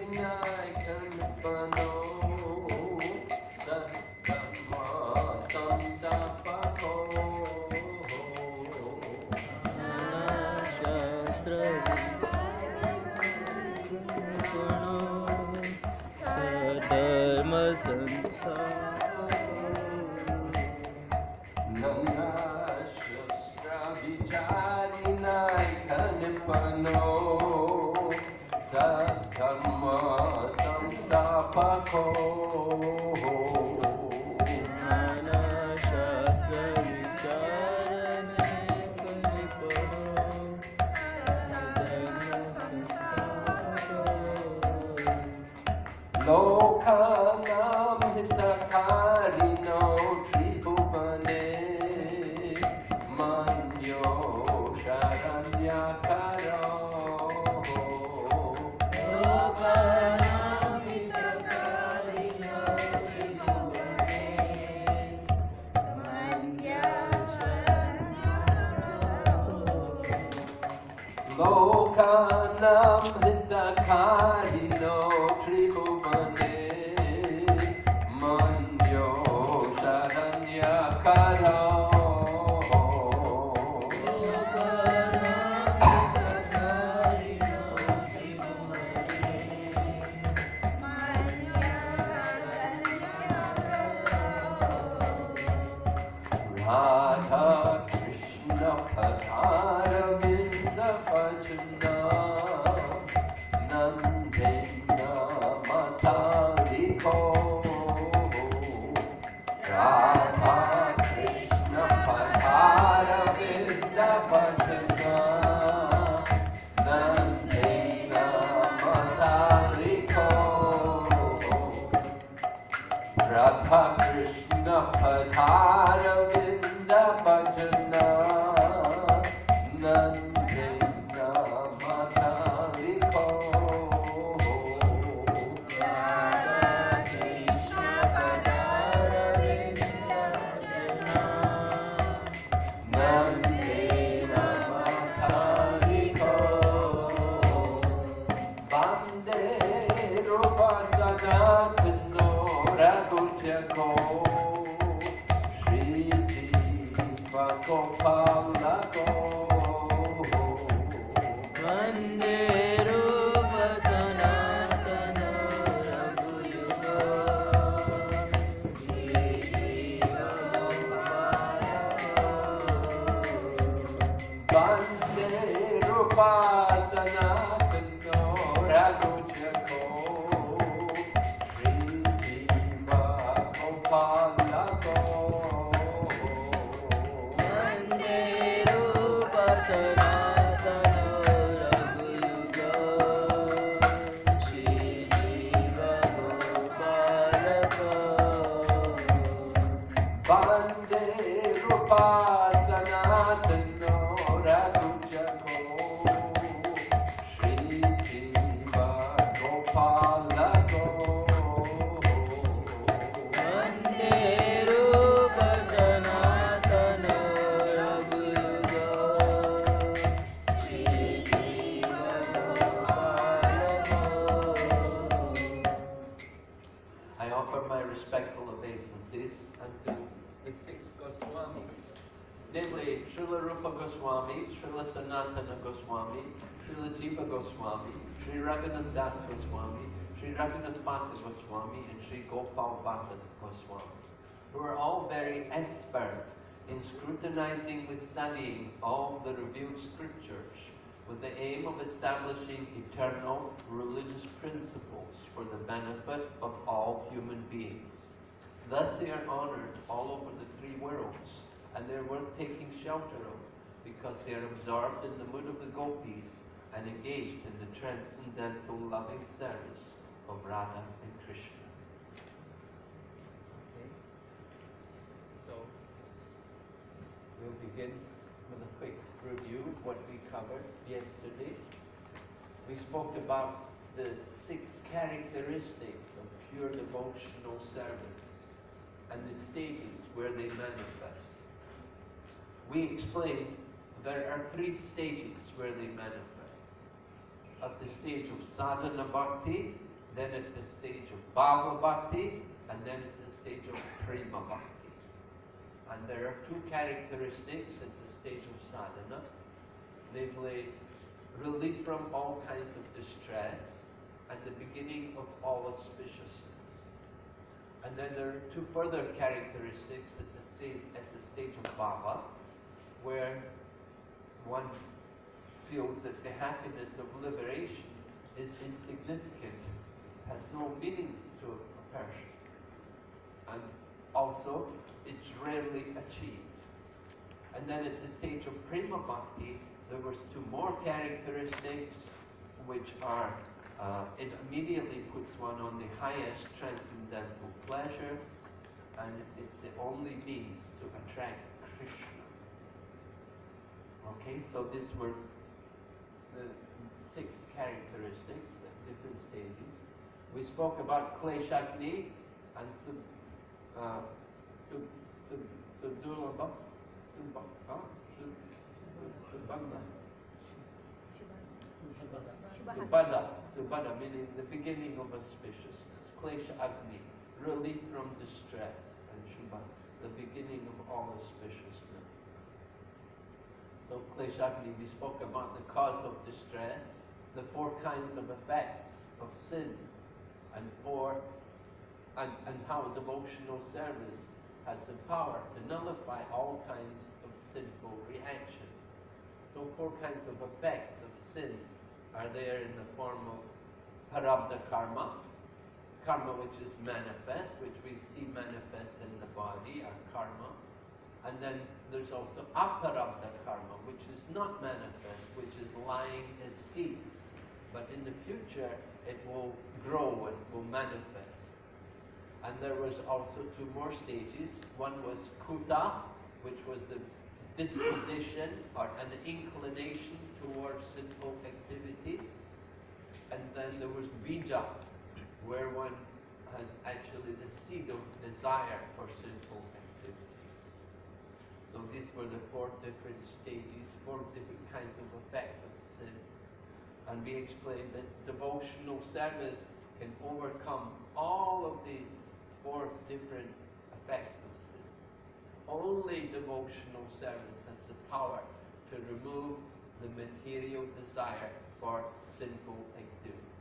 scrutinizing with studying all the revealed scriptures with the aim of establishing eternal religious principles for the benefit of all human beings. Thus they are honored all over the three worlds, and they're worth taking shelter of, because they are absorbed in the mood of the gopis and engaged in the transcendental loving service of Radha and Krishna. Okay. So, we'll begin with a quick review of what we covered yesterday. We spoke about the 6 characteristics of pure devotional service and the stages where they manifest. We explained there are 3 stages where they manifest. At the stage of sadhana bhakti, then at the stage of Bhava Bhakti, and then at the stage of Prema Bhakti. And there are two characteristics at the stage of sadhana, namely relief from all kinds of distress and the beginning of all auspiciousness. And then there are two further characteristics at the stage of Bhava, where one feels that the happiness of liberation is insignificant, has no meaning to a person, and also it's rarely achieved. And then at the stage of Prema Bhakti, there was two more characteristics which are, it immediately puts one on the highest transcendental pleasure, and it's the only means to attract Krishna. Okay, so these were the 6 characteristics at different stages. We spoke about Kleshagni and Subhadha, meaning the beginning of auspiciousness. Klesha Agni, relief from distress, and Shubha, the beginning of all auspiciousness. So Klesha Agni, we spoke about the cause of distress, the 4 kinds of effects of sin, and how devotional service has the power to nullify all kinds of sinful reaction. So 4 kinds of effects of sin are there in the form of Prarabdha karma, karma which is manifest, which we see manifest in the body, our karma. And then there's also Aparabdha karma, which is not manifest, which is lying as seeds. But in the future, it will grow and will manifest. And there was also 2 more stages. One was Kuta, which was the disposition or an inclination towards sinful activities. And then there was Bija, where one has actually the seed of desire for sinful activities. So these were the 4 different stages, 4 different kinds of effect of sin. And we explained that devotional service can overcome all of these 4 different effects of sin. Only devotional service has the power to remove the material desire for sinful activities.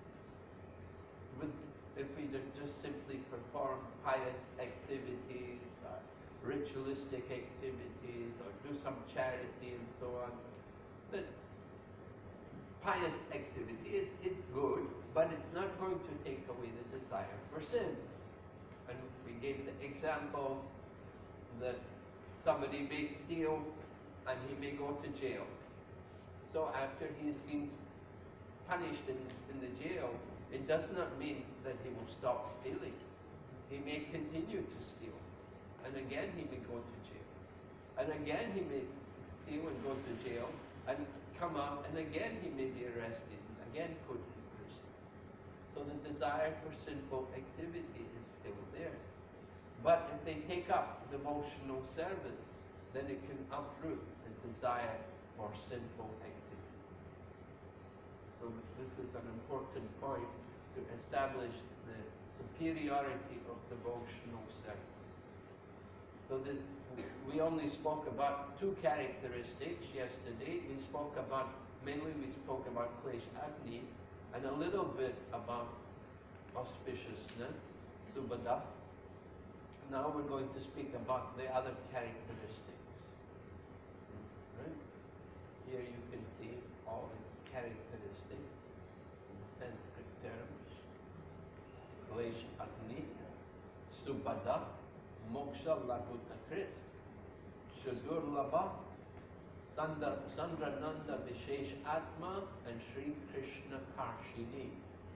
If we just simply perform pious activities or ritualistic activities or do some charity and so on, that's pious activity. It's good, but it's not going to take away the desire for sin. And we gave the example that somebody may steal and he may go to jail. So after he's been punished in the jail, it does not mean that he will stop stealing. He may continue to steal. And again he may go to jail. And again he may steal and go to jail and come out, and again he may be arrested and again put in prison. So the desire for sinful activity is still there. But if they take up devotional service, then it can uproot the desire for sinful activity. So this is an important point to establish the superiority of devotional service. So that we only spoke about 2 characteristics yesterday. We spoke about, mainly we spoke about Klesh Agni, and a little bit about auspiciousness, Subhadha. Now we're going to speak about the other characteristics. Right? Here you can see all the characteristics in Sanskrit terms. Klesh Agni, Subhadha, Moksha Lagutakrit, Shadurlabha, Sandrananda Vishesh Atma, and Sri Krishna Karshini.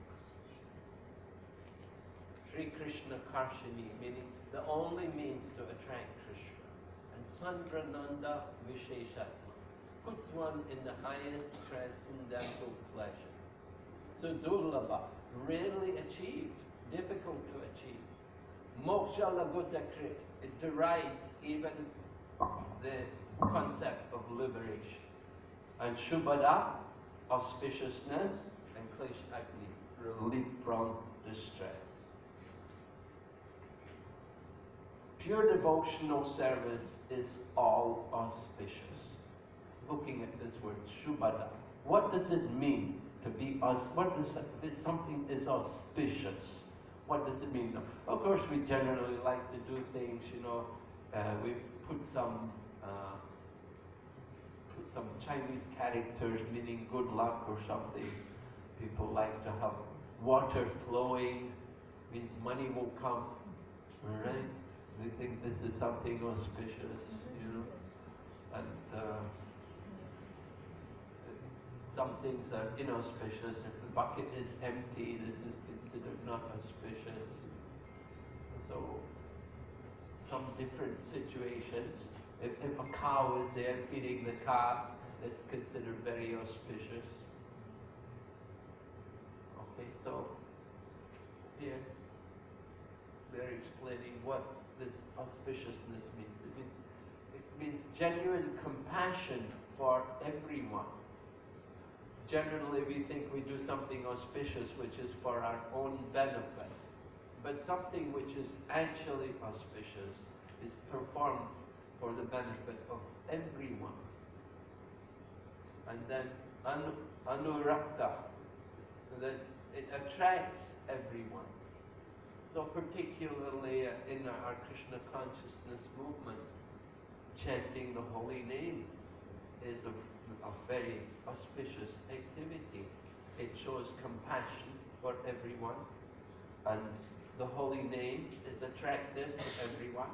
Sri Krishna Karshini, meaning the only means to attract Krishna. And Sandrananda Vishesh Atma puts one in the highest transcendental pleasure. Sudurlabha, rarely achieved, difficult to achieve. Moksha Lagutakrit, it derides even the concept of liberation. And Shubhada, auspiciousness, and Klesh Agni, relief from Pure devotional service is all auspicious. Looking at this word, shubhada. What does it mean to be what does if something is auspicious? What does it mean? Of course, we generally like to do things, we put some Chinese characters meaning good luck or something. People like to have water flowing, means money will come, right? They think this is something auspicious, and some things are inauspicious. If the bucket is empty, this is considered not auspicious. So, some different situations. If a cow is there feeding the calf, it's considered very auspicious. Okay, so here they're explaining what this auspiciousness means. It means genuine compassion for everyone. Generally, we think we do something auspicious which is for our own benefit. But something which is actually auspicious is performed for the benefit of everyone. And then anurakta, that it attracts everyone. So particularly in our Krishna consciousness movement, chanting the holy names is a very auspicious activity. It shows compassion for everyone, and the holy name is attractive to everyone.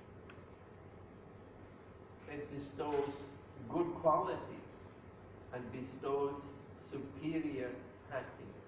It bestows good qualities and bestows superior happiness.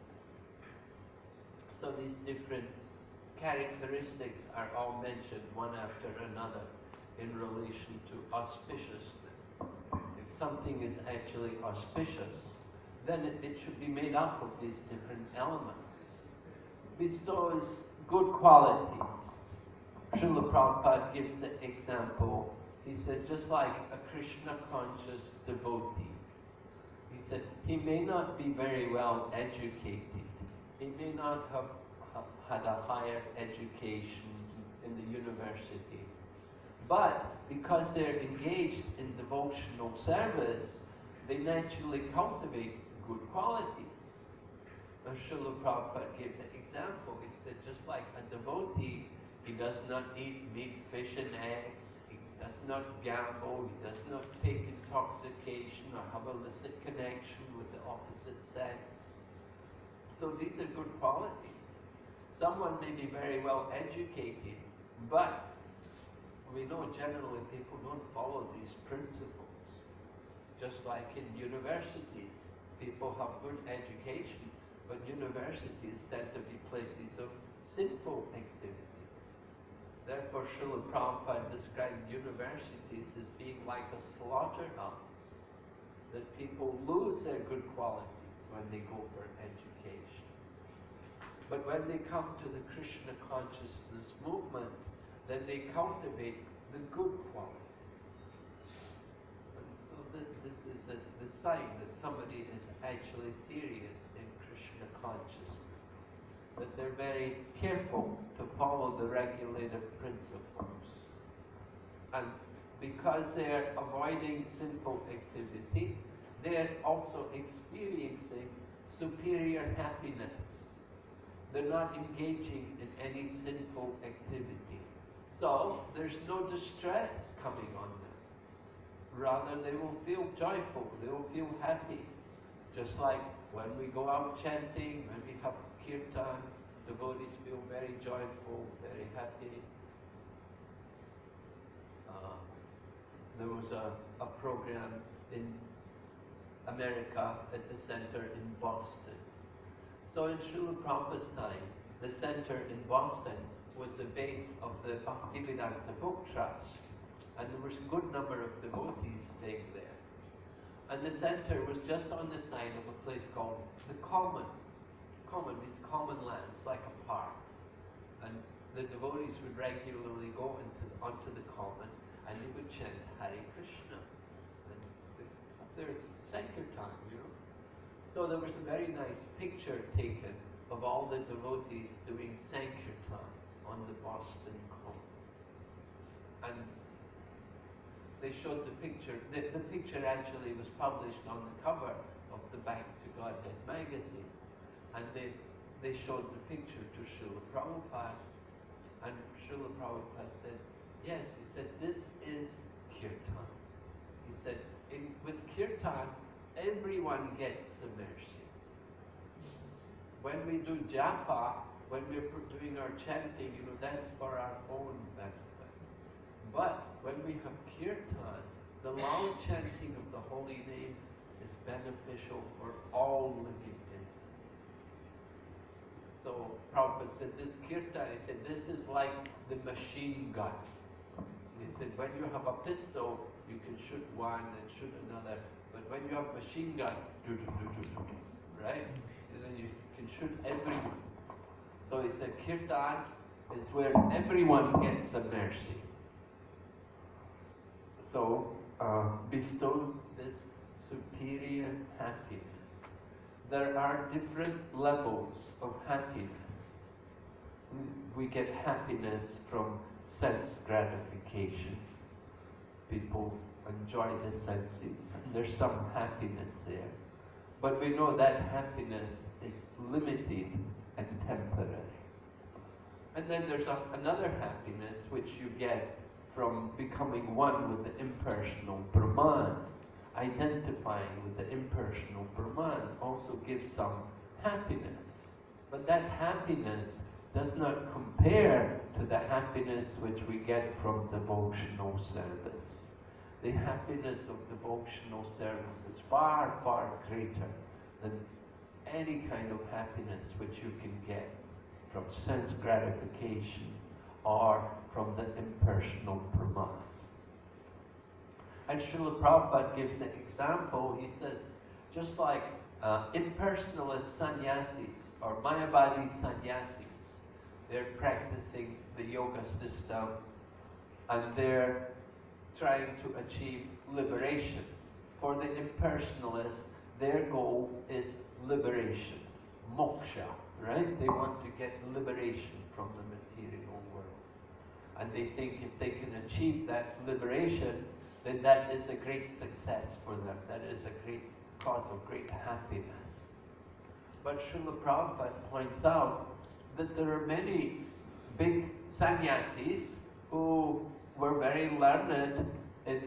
So these different characteristics are all mentioned one after another in relation to auspiciousness. If something is actually auspicious, then it should be made up of these different elements. Bestows good qualities. Srila Prabhupada gives an example. He said, just like a Krishna conscious devotee, he said, he may not be very well educated. He may not have had a higher education in the university. But because they're engaged in devotional service, they naturally cultivate good qualities. And Srila Prabhupada gave the example. He said, just like a devotee, he does not eat meat, fish, and eggs. He does not gamble. He does not take intoxication or have illicit connection with the opposite sex. So these are good qualities. Someone may be very well educated, but we know generally people don't follow these principles. Just like in universities, people have good education, but universities tend to be places of sinful activities. Therefore, Srila Prabhupada described universities as being like a slaughterhouse, that people lose their good qualities when they go for education. But when they come to the Krishna consciousness movement, then they cultivate the good qualities. And so this is the sign that somebody is actually serious in Krishna consciousness, that they're very careful to follow the regulative principles. And because they're avoiding sinful activity, they're also experiencing superior happiness. They're not engaging in any sinful activity. So there's no distress coming on them. Rather, they will feel joyful, they will feel happy. Just like when we go out chanting, when we have kirtan, devotees feel very joyful, very happy. There was a program in America at the center in Boston. So in Srila Prabhupada's time, the center in Boston was the base of the Bhaktivedanta Book Trust, and there was a good number of devotees staying there. And the center was just on the side of a place called the Common. Common means common lands, like a park. And the devotees would regularly go onto the Common, and they would chant Hare Krishna. And there's Sankirtan, So there was a very nice picture taken of all the devotees doing Sankirtan on the Boston Common. and they showed the picture. The picture actually was published on the cover of the Back to Godhead magazine. And they showed the picture to Srila Prabhupada. And Srila Prabhupada said, yes, he said, this is kirtan. He said, with kirtan, everyone gets the mercy. When we do japa, when we're doing our chanting, that's for our own benefit. But when we have kirtan, the long chanting of the holy name is beneficial for all living entities. So Prabhupada said, this kirtan, he said, this is like the machine gun. He said, when you have a pistol, you can shoot one and shoot another. But when you have a machine gun, right? And then you can shoot everyone. So he said, kirtan is where everyone gets a mercy. So bestows this superior happiness. There are different levels of happiness. We get happiness from sense gratification. People enjoy the senses, and there's some happiness there. But we know that happiness is limited and temporary. And then there's another happiness which you get from becoming one with the impersonal Brahman. Identifying with the impersonal Brahman also gives some happiness. But that happiness does not compare to the happiness which we get from devotional service. The happiness of devotional service is far, far greater than any kind of happiness which you can get from sense gratification or from the impersonal Brahman. And Srila Prabhupada gives an example. He says, just like impersonalist sannyasis or Mayavadi sannyasis, they're practicing the yoga system and they're trying to achieve liberation. For the impersonalists, their goal is liberation, moksha, right? They want to get liberation from the material world. And they think if they can achieve that liberation, then that is a great success for them. That is a great cause of great happiness. But Srila Prabhupada points out that there are many big sannyasis who were very learned in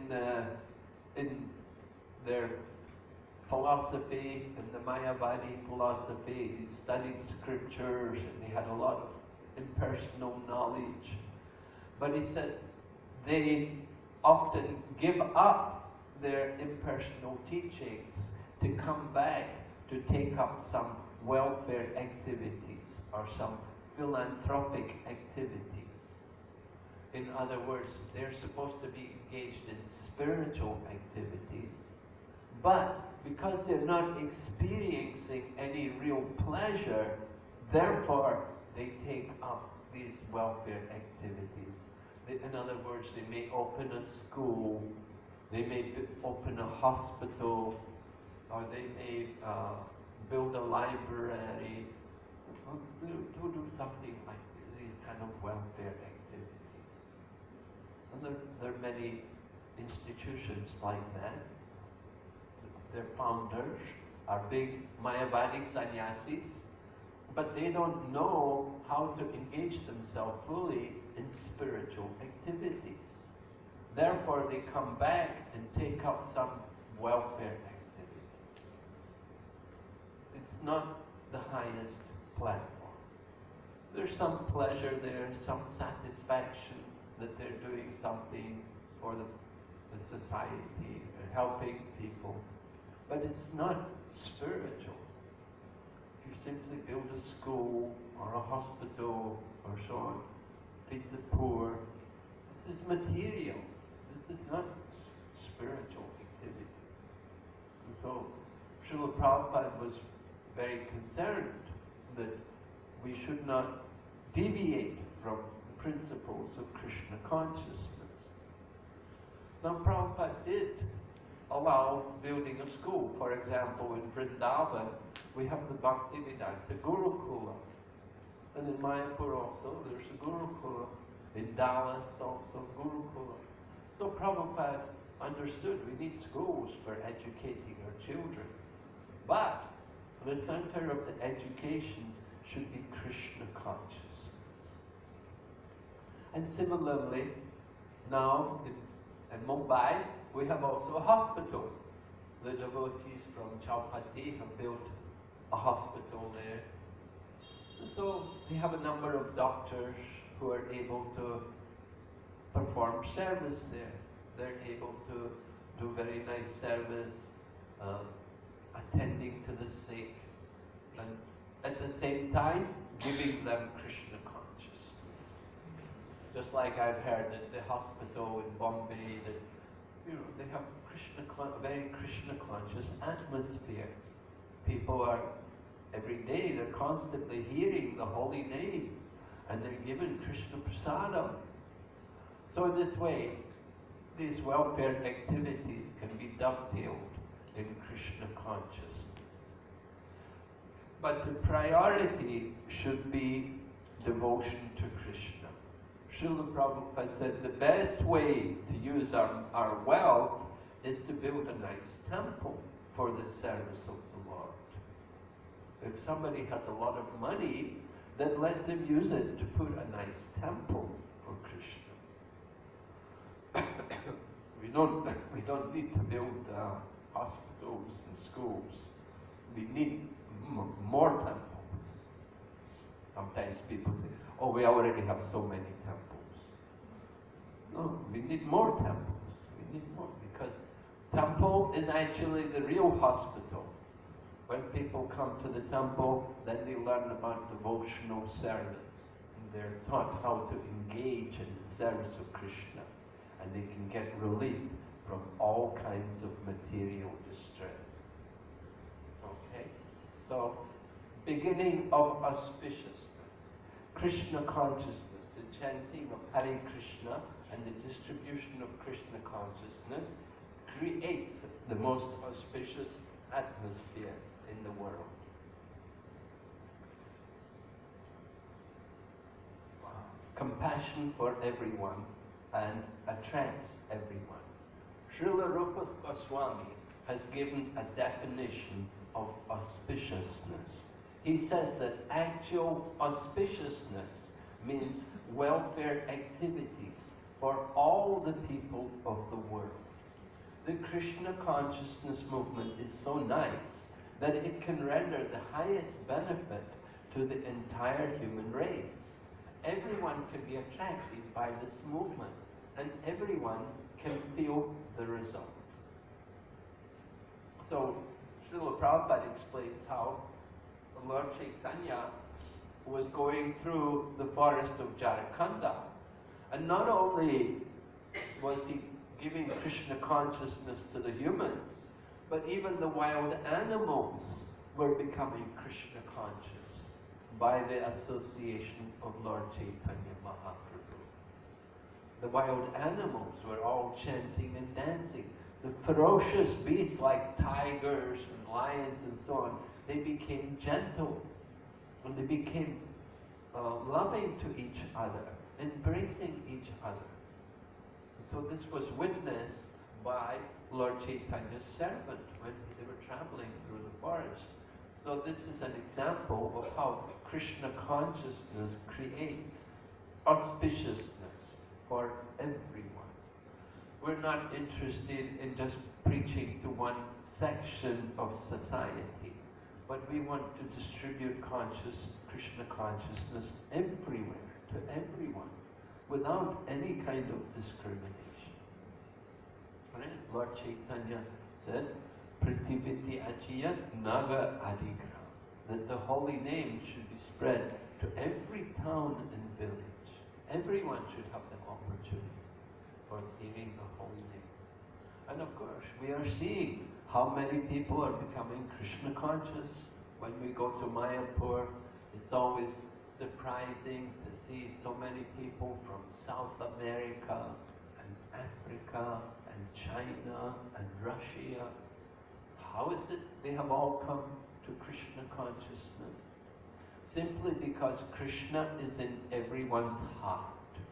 their philosophy, in the Mayavadi philosophy. They studied scriptures and they had a lot of impersonal knowledge. But he said they often give up their impersonal teachings to come back to take up some welfare activities or some philanthropic activities. In other words, they're supposed to be engaged in spiritual activities, but because they're not experiencing any real pleasure, therefore they take up these welfare activities. In other words, they may open a school, they may open a hospital, or they may build a library, or do something like these kind of welfare activities. And there are many institutions like that. Their founders are big Mayavadi sannyasis, but they don't know how to engage themselves fully in spiritual activities. Therefore, they come back and take up some welfare activity. It's not the highest platform. There's some pleasure there, some satisfaction that they're doing something for the society, they're helping people. But it's not spiritual. If you simply build a school or a hospital or so on, feed the poor, this is material. This is not spiritual activity. And so Srila Prabhupada was very concerned that we should not deviate from the principles of Krishna consciousness. Now Prabhupada did allow building a school. For example, in Vrindavan, we have the Bhaktivedanta Gurukula. And in Mayapur also, there's a Gurukula. In Dallas also, Gurukula. So Prabhupada understood we need schools for educating our children. But the center of the education should be Krishna consciousness. And similarly, now in Mumbai, we have also a hospital. The devotees from Chowpatty have built a hospital there. So we have a number of doctors who are able to perform service there. They're able to do very nice service, attending to the sick, and at the same time giving them Krishna consciousness. Just like I've heard at the hospital in Bombay that they have very Krishna conscious atmosphere. People are every day they're constantly hearing the holy name, and they're given Krishna prasadam. So in this way, these welfare activities can be dovetailed in Krishna consciousness. But the priority should be devotion to Krishna. Srila Prabhupada said the best way to use our wealth is to build a nice temple for the service of the Lord. If somebody has a lot of money, then let them use it to put a nice temple for Krishna. we don't need to build hospitals and schools. We need more temples. Sometimes people say, oh, we already have so many temples. No, we need more temples. We need more, because temple is actually the real hospital. When people come to the temple, then they learn about devotional service. And they're taught how to engage in the service of Krishna. And they can get relief from all kinds of material distress. Okay? So, beginning of auspiciousness. Krishna consciousness, the chanting of Hare Krishna and the distribution of Krishna consciousness creates the most auspicious atmosphere in the world. Compassion for everyone and attracts everyone. Srila Rupa Goswami has given a definition of auspiciousness. He says that actual auspiciousness means welfare activities for all the people of the world. The Krishna consciousness movement is so nice that it can render the highest benefit to the entire human race. Everyone can be attracted by this movement, and everyone can feel the result. So, Srila Prabhupada explains how Lord Chaitanya was going through the forest of Jharkhanda, and not only was he giving Krishna consciousness to the humans, but even the wild animals were becoming Krishna conscious by the association of Lord Chaitanya Mahaprabhu. The wild animals were all chanting and dancing. The ferocious beasts like tigers and lions and so on, they became gentle, and they became loving to each other, embracing each other. And so this was witnessed by Lord Chaitanya's servant when they were traveling through the forest. So this is an example of how Krishna consciousness creates auspiciousness for everyone. We're not interested in just preaching to one section of society, but we want to distribute Krishna consciousness everywhere, to everyone, without any kind of discrimination. Right? Lord Chaitanya said, Prativiti Achiyat Naga Adigram, that the holy name should be spread to every town and village. Everyone should have the opportunity for hearing the holy name. And of course, we are seeing how many people are becoming Krishna conscious. When we go to Mayapur, it's always surprising to see so many people from South America and Africa and China and Russia. How is it they have all come to Krishna consciousness? Simply because Krishna is in everyone's heart.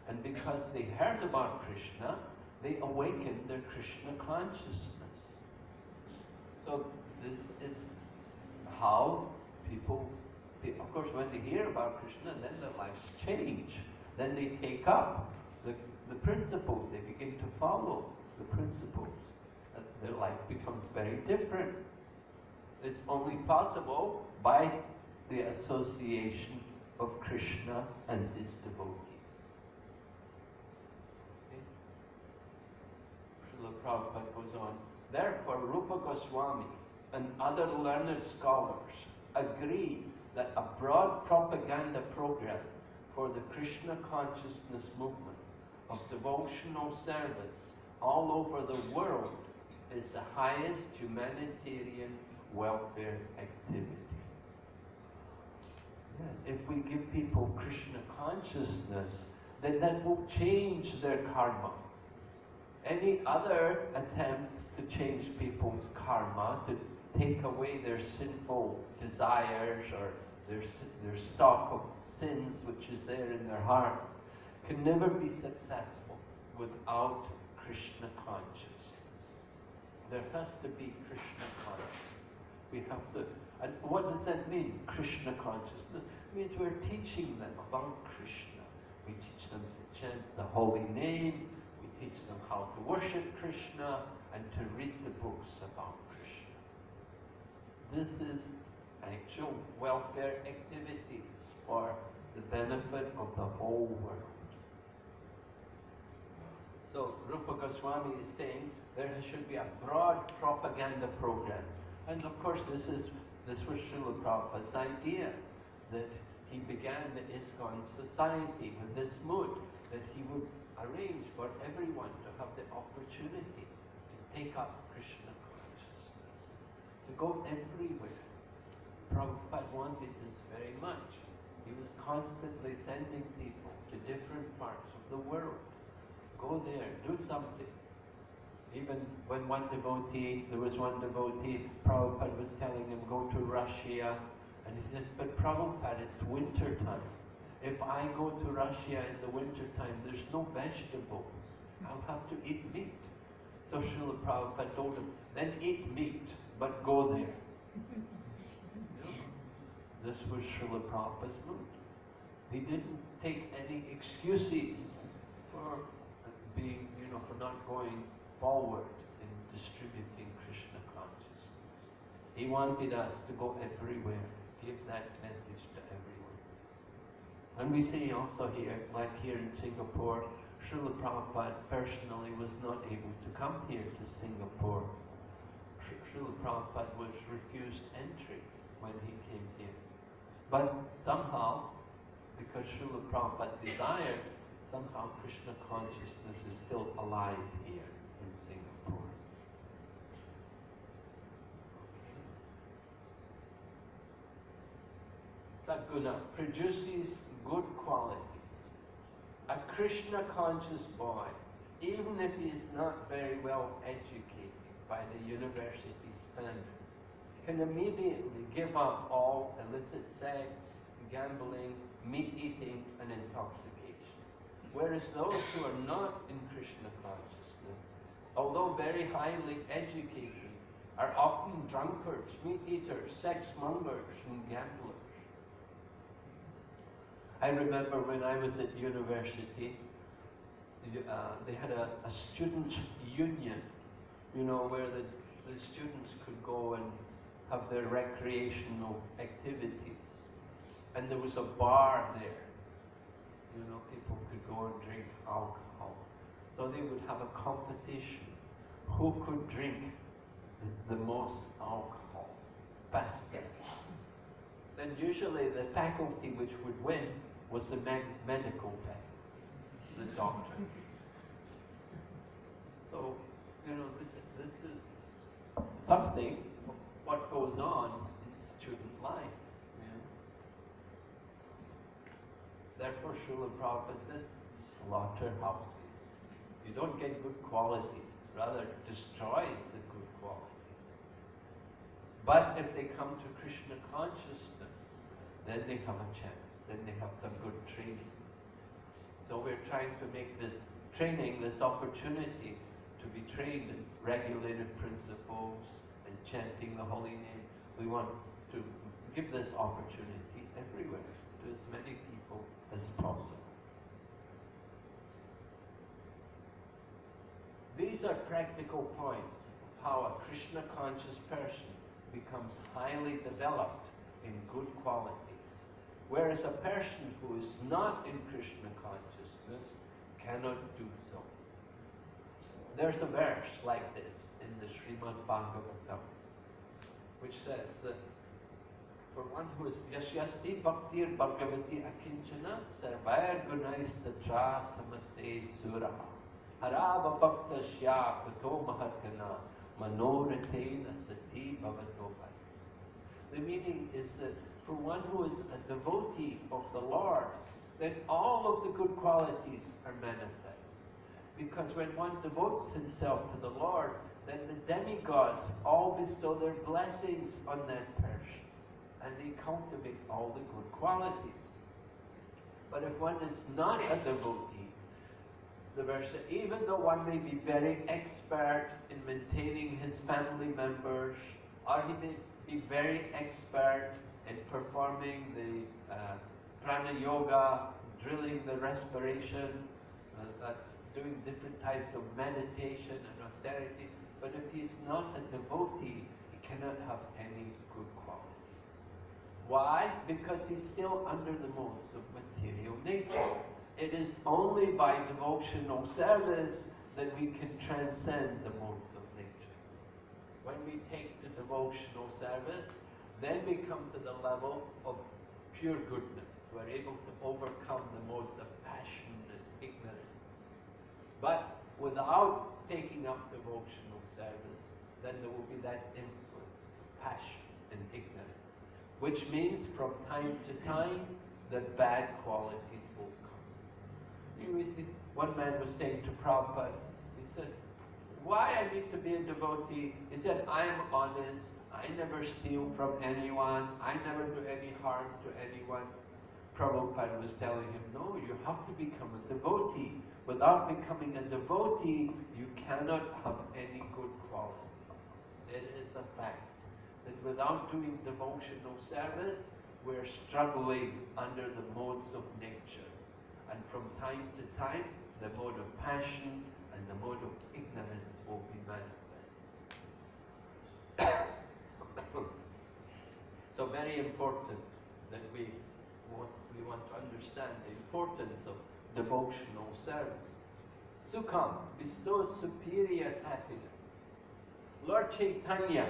And because they heard about Krishna, they awakened their Krishna consciousness. So this is how people, of course, when they hear about Krishna, then their lives change. Then they take up the principles. They begin to follow the principles. And their life becomes very different. It's only possible by the association of Krishna and his devotees. Okay? Srila Prabhupada goes on. Therefore, Rupa Goswami and other learned scholars agree that a broad propaganda program for the Krishna consciousness movement of devotional service all over the world is the highest humanitarian welfare activity. Yeah, if we give people Krishna consciousness, then that will change their karma. Any other attempts to change people's karma, to take away their sinful desires or their stock of sins which is there in their heart, can never be successful without Krishna consciousness. There has to be Krishna consciousness. We have to, and what does that mean, Krishna consciousness? It means we're teaching them about Krishna. We teach them to chant the holy name, we teach them how to worship Krishna, and to read the books about Krishna. This is actual welfare activities for the benefit of the whole world. So Rupa Goswami is saying there should be a broad propaganda program. And of course this was Srila Prabhupada's idea, that he began the ISKCON society with this mood, that he would arrange for everyone to have the opportunity to take up Krishna consciousness, to go everywhere. Prabhupada wanted this very much. He was constantly sending people to different parts of the world. Go there, do something. Even when there was one devotee, Prabhupada was telling him, go to Russia. And he said, but Prabhupada, it's winter time. If I go to Russia in the winter time, there's no vegetables. I'll have to eat meat. So Srila Prabhupada told him, then eat meat, but go there. This was Srila Prabhupada's mood. He didn't take any excuses for being, for not going forward in distributing Krishna consciousness. He wanted us to go everywhere, give that message to everyone. And we see also here, like here in Singapore, Srila Prabhupada personally was not able to come here to Singapore. Srila Prabhupada was refused entry when he came here. But somehow, because Srila Prabhupada desired, somehow Krishna consciousness is still alive here in Singapore. Sadguna produces good qualities. A Krishna conscious boy, even if he is not very well educated by the university standard, can immediately give up all illicit sex, gambling, meat eating, and intoxication. Whereas those who are not in Krishna consciousness, although very highly educated, are often drunkards, meat eaters, sex mongers, and gamblers. I remember when I was at university, they had a student union, where the students could go and have their recreational activities. And there was a bar there. People could go and drink alcohol. So they would have a competition. Who could drink the most alcohol fastest? Then usually the faculty which would win was the medical faculty, the doctor. So, this is something of what goes on in student life. Therefore, Srila Prabhupada said, slaughter houses. You don't get good qualities, rather destroys the good qualities. But if they come to Krishna consciousness, then they have a chance, then they have some good training. So we're trying to make this training, this opportunity to be trained in regulated principles and chanting the holy name. We want to give this opportunity everywhere to as many people as possible. These are practical points of how a Krishna conscious person becomes highly developed in good qualities, whereas a person who is not in Krishna consciousness cannot do so. There's a verse like this in the Srimad Bhagavatam, which says that for one who is Yasyasti Bhaktir Bhagavati Akinchana Sarvair Gunais Tatra Samase Suraha Harava Bhakta Shya Kato Mahatana Manoratena Sati Bhavatopai. The meaning is that for one who is a devotee of the Lord, then all of the good qualities are manifest. Because when one devotes himself to the Lord, then the demigods all bestow their blessings on that person, and they cultivate all the good qualities. But if one is not a devotee, the verse says, even though one may be very expert in maintaining his family members, or he may be very expert in performing the prana yoga, drilling the respiration, doing different types of meditation and austerity, but if he's not a devotee, he cannot have any good qualities. Why? Because he's still under the modes of material nature. It is only by devotional service that we can transcend the modes of nature. When we take to devotional service, then we come to the level of pure goodness. We're able to overcome the modes of passion and ignorance. But without taking up devotional service, then there will be that influence of passion and ignorance, which means from time to time, the bad qualities will come. You see, one man was saying to Prabhupada, he said, why I need to be a devotee? He said, I am honest, I never steal from anyone, I never do any harm to anyone. Prabhupada was telling him, no, you have to become a devotee. Without becoming a devotee, you cannot have any good qualities. It is a fact that without doing devotional service, we're struggling under the modes of nature. And from time to time, the mode of passion and the mode of ignorance will be manifest. So very important that we want to understand the importance of devotional service. Sukham bestows superior happiness. Lord Chaitanya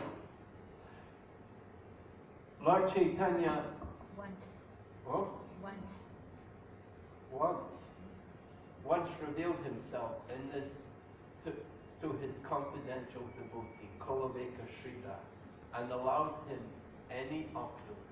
once revealed himself in this to his confidential devotee, Kulaveka Sridhar, and allowed him any opulence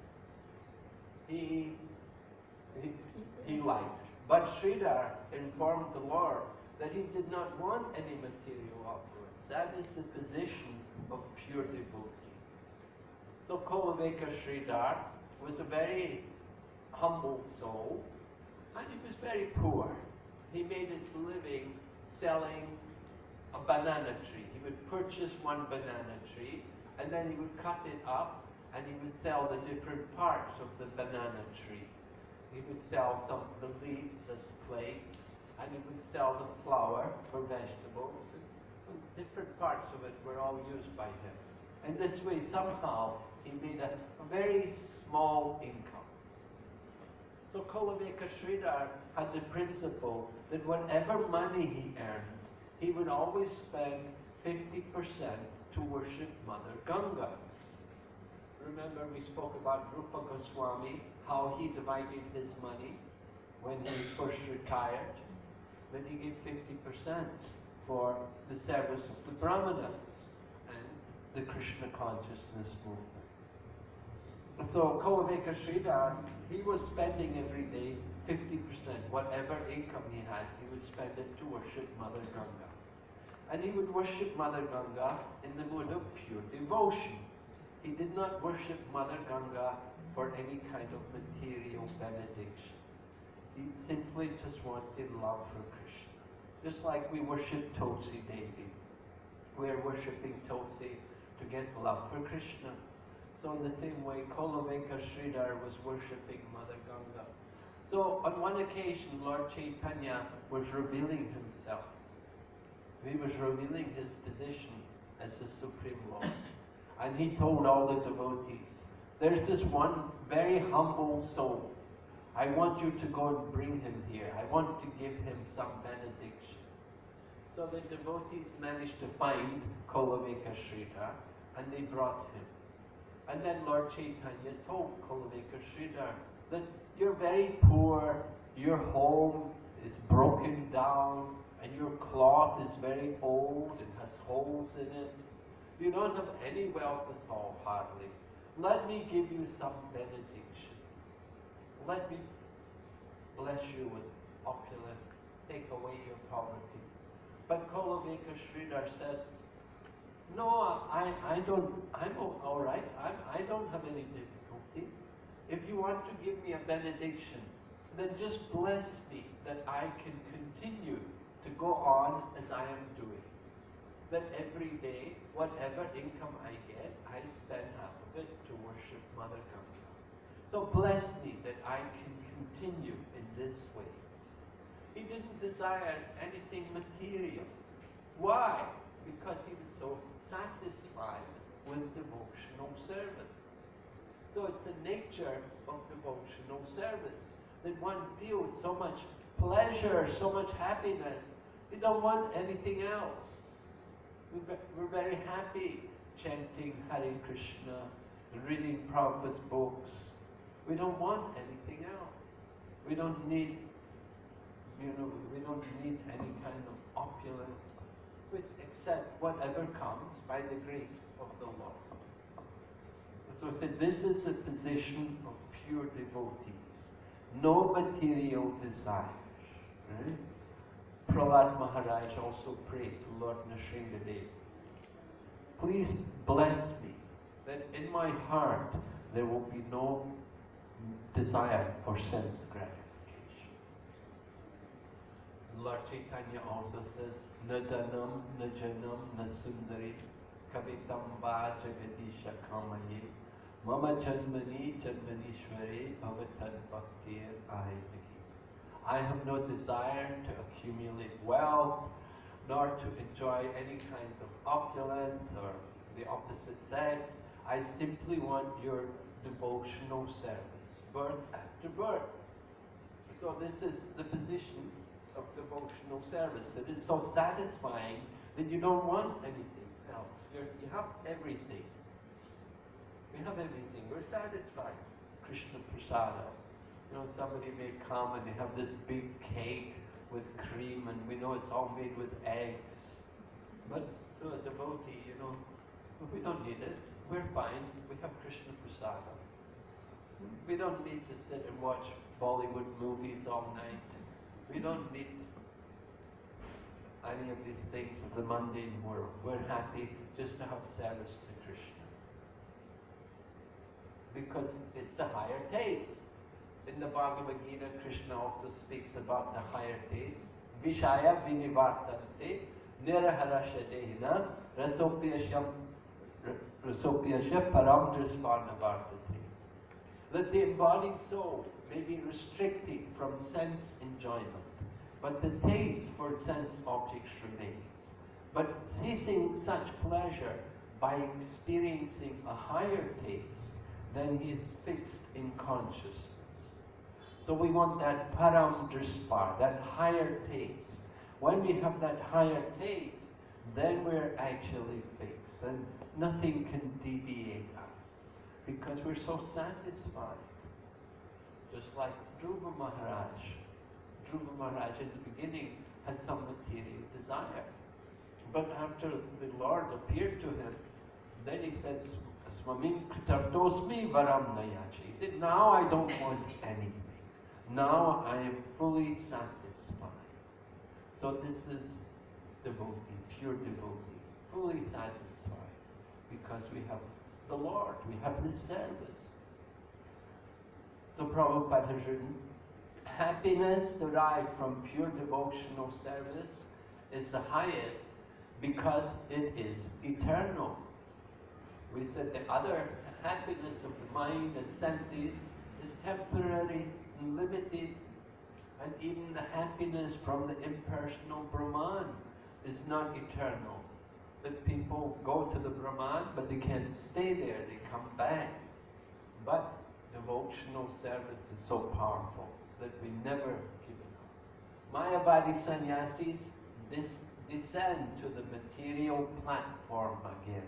he liked. But Sridhar informed the Lord that he did not want any material opulence. That is the position of pure devotees. So Kulaveka Sridhar was a very humble soul, and he was very poor. He made his living selling a banana tree. He would purchase one banana tree, and then he would cut it up, and he would sell the different parts of the banana tree. He would sell some of the leaves as plates, and he would sell the flour for vegetables. And different parts of it were all used by him. And this way, somehow, he made a very small income. So Kulaveka Sridhar had the principle that whatever money he earned, he would always spend 50% to worship Mother Ganga. Remember we spoke about Rupa Goswami, how he divided his money when he first retired. Then he gave 50% for the service of the Brahmanas and the Krishna consciousness movement. So Kulaveka Sridhar, he was spending every day 50%, whatever income he had, he would spend it to worship Mother Ganga. And he would worship Mother Ganga in the mood of pure devotion. He did not worship Mother Ganga for any kind of material benediction. He simply just wanted love for Krishna. Just like we worship Tulsi Devi. We're worshipping Tulsi to get love for Krishna. So in the same way, Kolavenka Sridhar was worshipping Mother Ganga. So on one occasion, Lord Chaitanya was revealing himself. He was revealing his position as the Supreme Lord. And he told all the devotees, there's this one very humble soul. I want you to go and bring him here. I want to give him some benediction. So the devotees managed to find Kolaveka Sridhar and they brought him. And then Lord Chaitanya told Kolaveka Sridhar that you're very poor, your home is broken down, and your cloth is very old, it has holes in it. You don't have any wealth at all, hardly. Let me give you some benediction. Let me bless you with opulence, take away your poverty. But Kolaveka Sridhar said, no, I don't, I'm all right. I don't have any difficulty. If you want to give me a benediction, then just bless me that I can continue to go on as I am doing. That every day, whatever income I get, I spend half of it to worship Mother Ganga. So bless me that I can continue in this way. He didn't desire anything material. Why? Because he was so satisfied with devotional service. So it's the nature of devotional service that one feels so much pleasure, so much happiness. We don't want anything else. We're very happy chanting Hare Krishna, reading Prabhupada's books. We don't want anything else. We don't need, we don't need any kind of opulence, except whatever comes by the grace of the Lord. So I said, this is the position of pure devotees. No material desire. Right? Prahlad Maharaj also prayed to Lord Nrsimhadev, please bless me that in my heart there will be no desire for sense gratification. Lord Chaitanya also says, na danam, na janam, na sundari, kavitamba jagadisha kamaye, mama janmani janmanishware avatan bhaktir ahitaki. I have no desire to accumulate wealth, nor to enjoy any kinds of opulence or the opposite sex. I simply want your devotional service, birth after birth. So this is the position of devotional service, that is so satisfying that you don't want anything else. You have everything. We have everything. We're satisfied. Krishna Prasada. Somebody may come and they have this big cake with cream, and we know it's all made with eggs. But to a devotee, we don't need it. We're fine. We have Krishna Prasada. We don't need to sit and watch Bollywood movies all night. We don't need any of these things of the mundane world. We're happy just to have service to Krishna. Because it's the higher taste. In the Bhagavad Gita, Krishna also speaks about the higher taste. Vishaya vinivartante niraharashadehina rasopyashya param drisvarnavartate. That the embodied soul may be restricted from sense enjoyment, but the taste for sense objects remains. But ceasing such pleasure by experiencing a higher taste, then he is fixed in consciousness. So we want that param drispar, that higher taste. When we have that higher taste, then we're actually fixed, and nothing can deviate us, because we're so satisfied. Just like Dhruva Maharaj. Dhruva Maharaj in the beginning had some material desire. But after the Lord appeared to him, then he said, Swamim Kritartosmi Varam Nayachi. He said, now I don't want anything. Now I am fully satisfied. So this is devotee, pure devotee, fully satisfied, because we have the Lord, we have His service. So Prabhupada has written, happiness derived from pure devotional service is the highest because it is eternal. We said the other happiness of the mind and senses is temporary and limited, and even the happiness from the impersonal Brahman is not eternal. That people go to the Brahman, but they can't stay there, they come back. But devotional service is so powerful that we never give it up. Mayavadi sannyasis descend to the material platform again.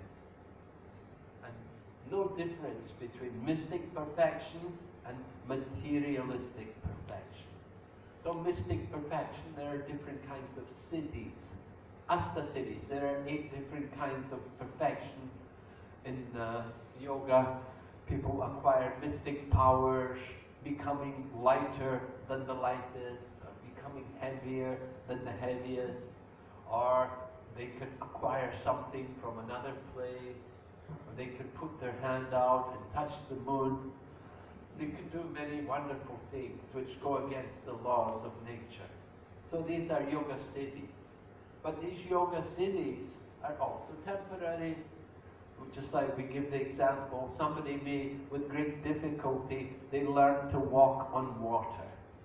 And no difference between mystic perfection and materialistic perfection. So mystic perfection, there are different kinds of siddhis. Asta-siddhis, there are 8 different kinds of perfection. In yoga, people acquire mystic powers, becoming lighter than the lightest, or becoming heavier than the heaviest, or they could acquire something from another place, or they could put their hand out and touch the moon. They could do many wonderful things which go against the laws of nature. So these are yoga siddhis. But these yoga siddhis are also temporary. Just like we give the example, somebody may, with great difficulty, they learn to walk on water.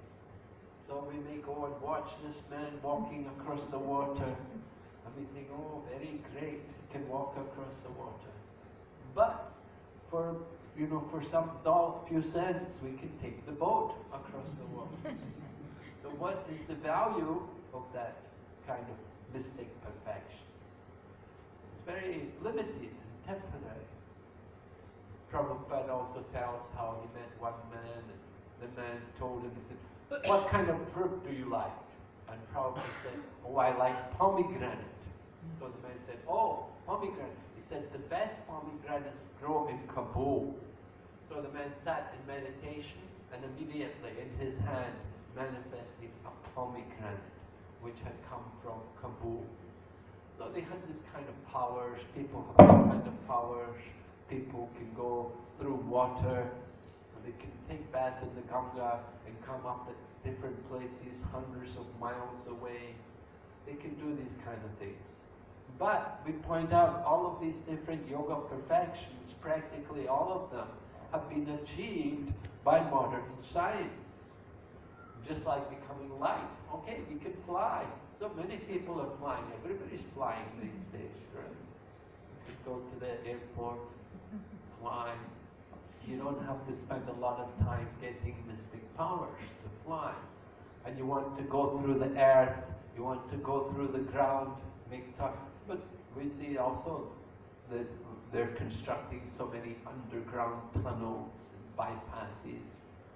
So we may go and watch this man walking across the water, and we think, oh, very great, he can walk across the water. But for some few cents, we can take the boat across the water. So what is the value of that kind of mystic perfection? It's very limited and temporary. Prabhupada also tells how he met one man, and the man told him, he said, what kind of fruit do you like? And Prabhupada said, oh, I like pomegranate. So the man said, oh, pomegranate. He said, the best pomegranates grow in Kabul. So the man sat in meditation, and immediately in his hand manifested a pomegranate, which had come from Kabul. So they had this kind of powers, people have this kind of powers. People can go through water, or they can take bath in the Ganga and come up at different places hundreds of miles away. They can do these kind of things. But we point out all of these different yoga perfections, practically all of them, have been achieved by modern science. Just like becoming light. Okay, we can fly. So many people are flying. Everybody's flying these days, right? You can go to the airport, fly. You don't have to spend a lot of time getting mystic powers to fly. And you want to go through the earth, you want to go through the ground, make time. But we see also that they're constructing so many underground tunnels and bypasses.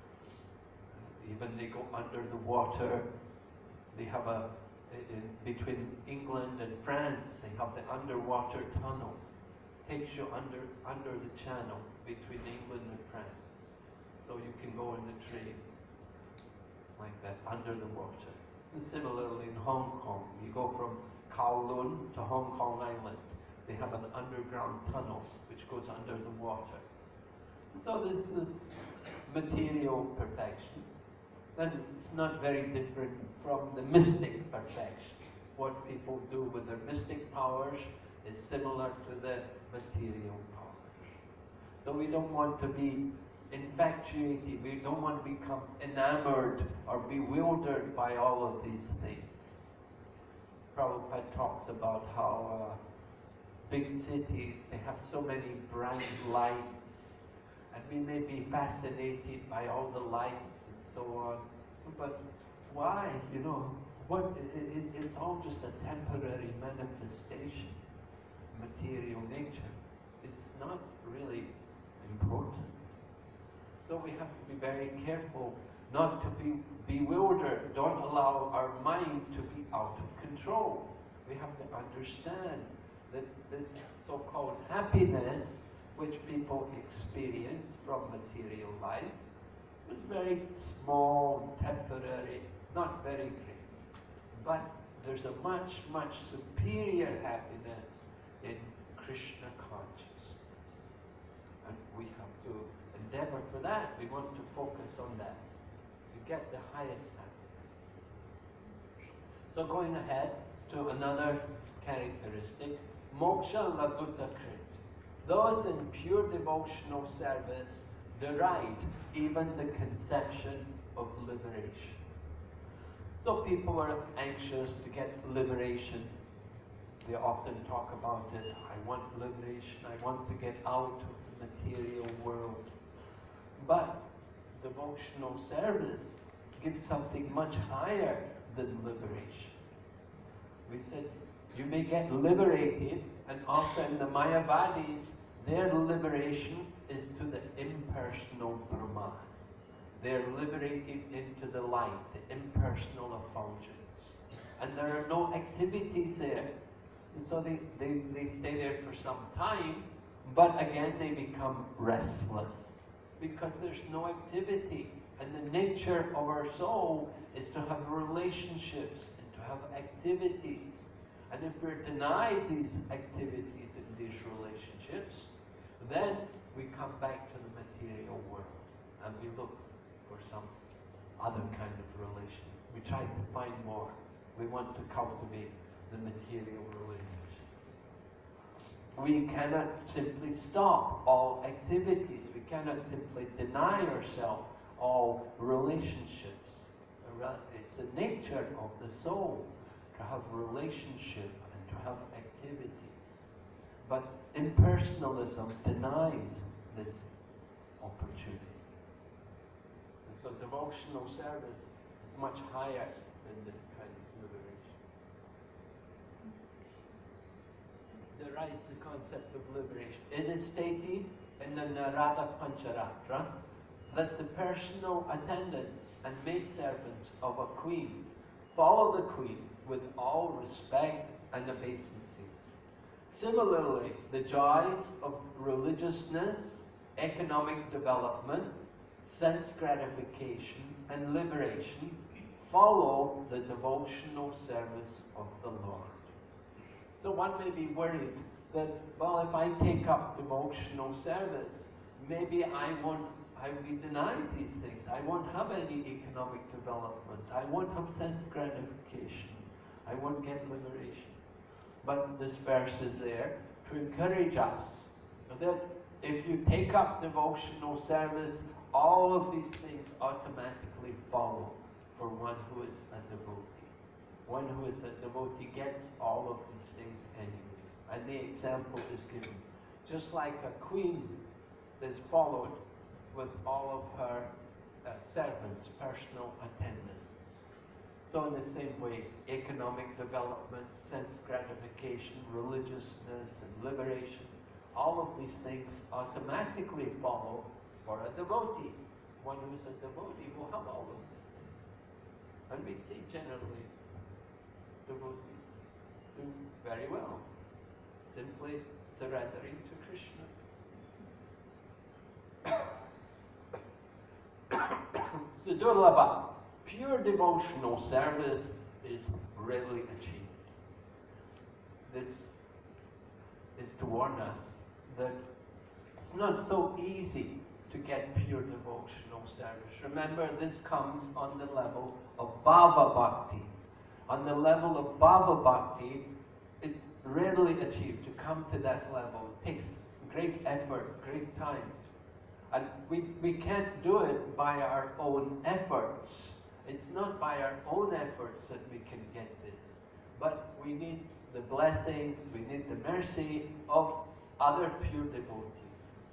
Even they go under the water. They have between England and France, they have the underwater tunnel. Takes you under the channel between England and France. So you can go in the train like that, under the water. And similarly in Hong Kong, you go from Kowloon to Hong Kong Island. They have an underground tunnel which goes under the water. So this is material perfection. Then it's not very different from the mystic perfection. What people do with their mystic powers is similar to the material powers. So we don't want to be infatuated, we don't want to become enamored or bewildered by all of these things. Prabhupada talks about how big cities, they have so many bright lights, and we may be fascinated by all the lights and so on, but why? It's all just a temporary manifestation, material nature. It's not really important. So we have to be very careful not to be bewildered. Don't allow our mind to be out of control. We have to understand that this so-called happiness which people experience from material life is very small, temporary, not very great. But there's a much, much superior happiness in Krishna consciousness. And we have to endeavor for that. We want to focus on that. To get the highest happiness. So going ahead to another characteristic, moksha laguta krit. Those in pure devotional service deride even the conception of liberation. So people are anxious to get liberation. They often talk about it. I want liberation. I want to get out of the material world. But devotional service gives something much higher than liberation. We said you may get liberated, and often the Mayavadis, their liberation is to the impersonal Brahman. They're liberated into the light, the impersonal effulgence. And there are no activities there. And so they stay there for some time, but again they become restless because there's no activity. And the nature of our soul is to have relationships and to have activities. And if we're denied these activities and these relationships, then we come back to the material world and we look for some other kind of relation. We try to find more. We want to cultivate the material relationship. We cannot simply stop all activities. We cannot simply deny ourselves all relationships. It's the nature of the soul to have relationship and to have activities. But impersonalism denies this opportunity. And so devotional service is much higher than this kind of liberation. Derides the concept of liberation. It is stated in the Narada Pancharatra that the personal attendants and maidservants of a queen follow the queen with all respect and obeisances. Similarly, the joys of religiousness, economic development, sense gratification, and liberation follow the devotional service of the Lord. So one may be worried that, well, if I take up devotional service, maybe I will be denied these things. I won't have any economic development. I won't have sense gratification. I won't get liberation. But this verse is there to encourage us that if you take up devotional service, all of these things automatically follow for one who is a devotee. One who is a devotee gets all of these things anyway. And the example is given. Just like a queen is followed with all of her servants, personal attendants. So in the same way, economic development, sense gratification, religiousness, and liberation, all of these things automatically follow for a devotee. One who is a devotee will have all of these things. And we see generally devotees do very well, simply surrendering to Krishna. Sudurlabha, pure devotional service is readily achieved. This is to warn us that it's not so easy to get pure devotional service. Remember, this comes on the level of Bhava Bhakti. On the level of Bhava Bhakti, it's readily achieved. To come to that level, it takes great effort, great time. And we can't do it by our own efforts. It's not by our own efforts that we can get this. But we need the blessings, we need the mercy of other pure devotees.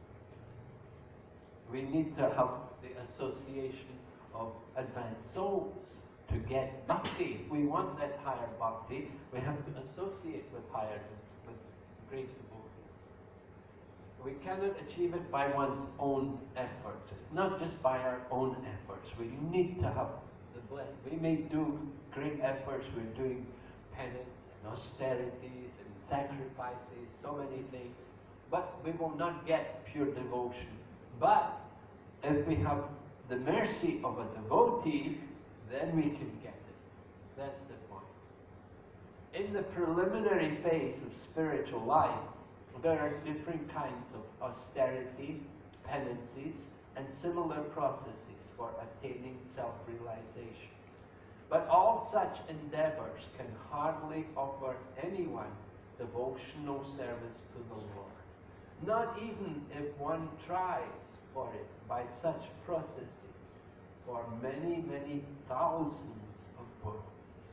We need to have the association of advanced souls to get bhakti. If we want that higher bhakti, we have to associate with great devotees. We cannot achieve it by one's own efforts. It's not just by our own efforts. We need to have the blessing. We may do great efforts. We're doing penance and austerities and sacrifices, so many things. But we will not get pure devotion. But if we have the mercy of a devotee, then we can get it. That's the point. In the preliminary phase of spiritual life, there are different kinds of austerity, penances, and similar processes for attaining self-realization. But all such endeavors can hardly offer anyone devotional service to the Lord, not even if one tries for it by such processes for many, many thousands of worlds.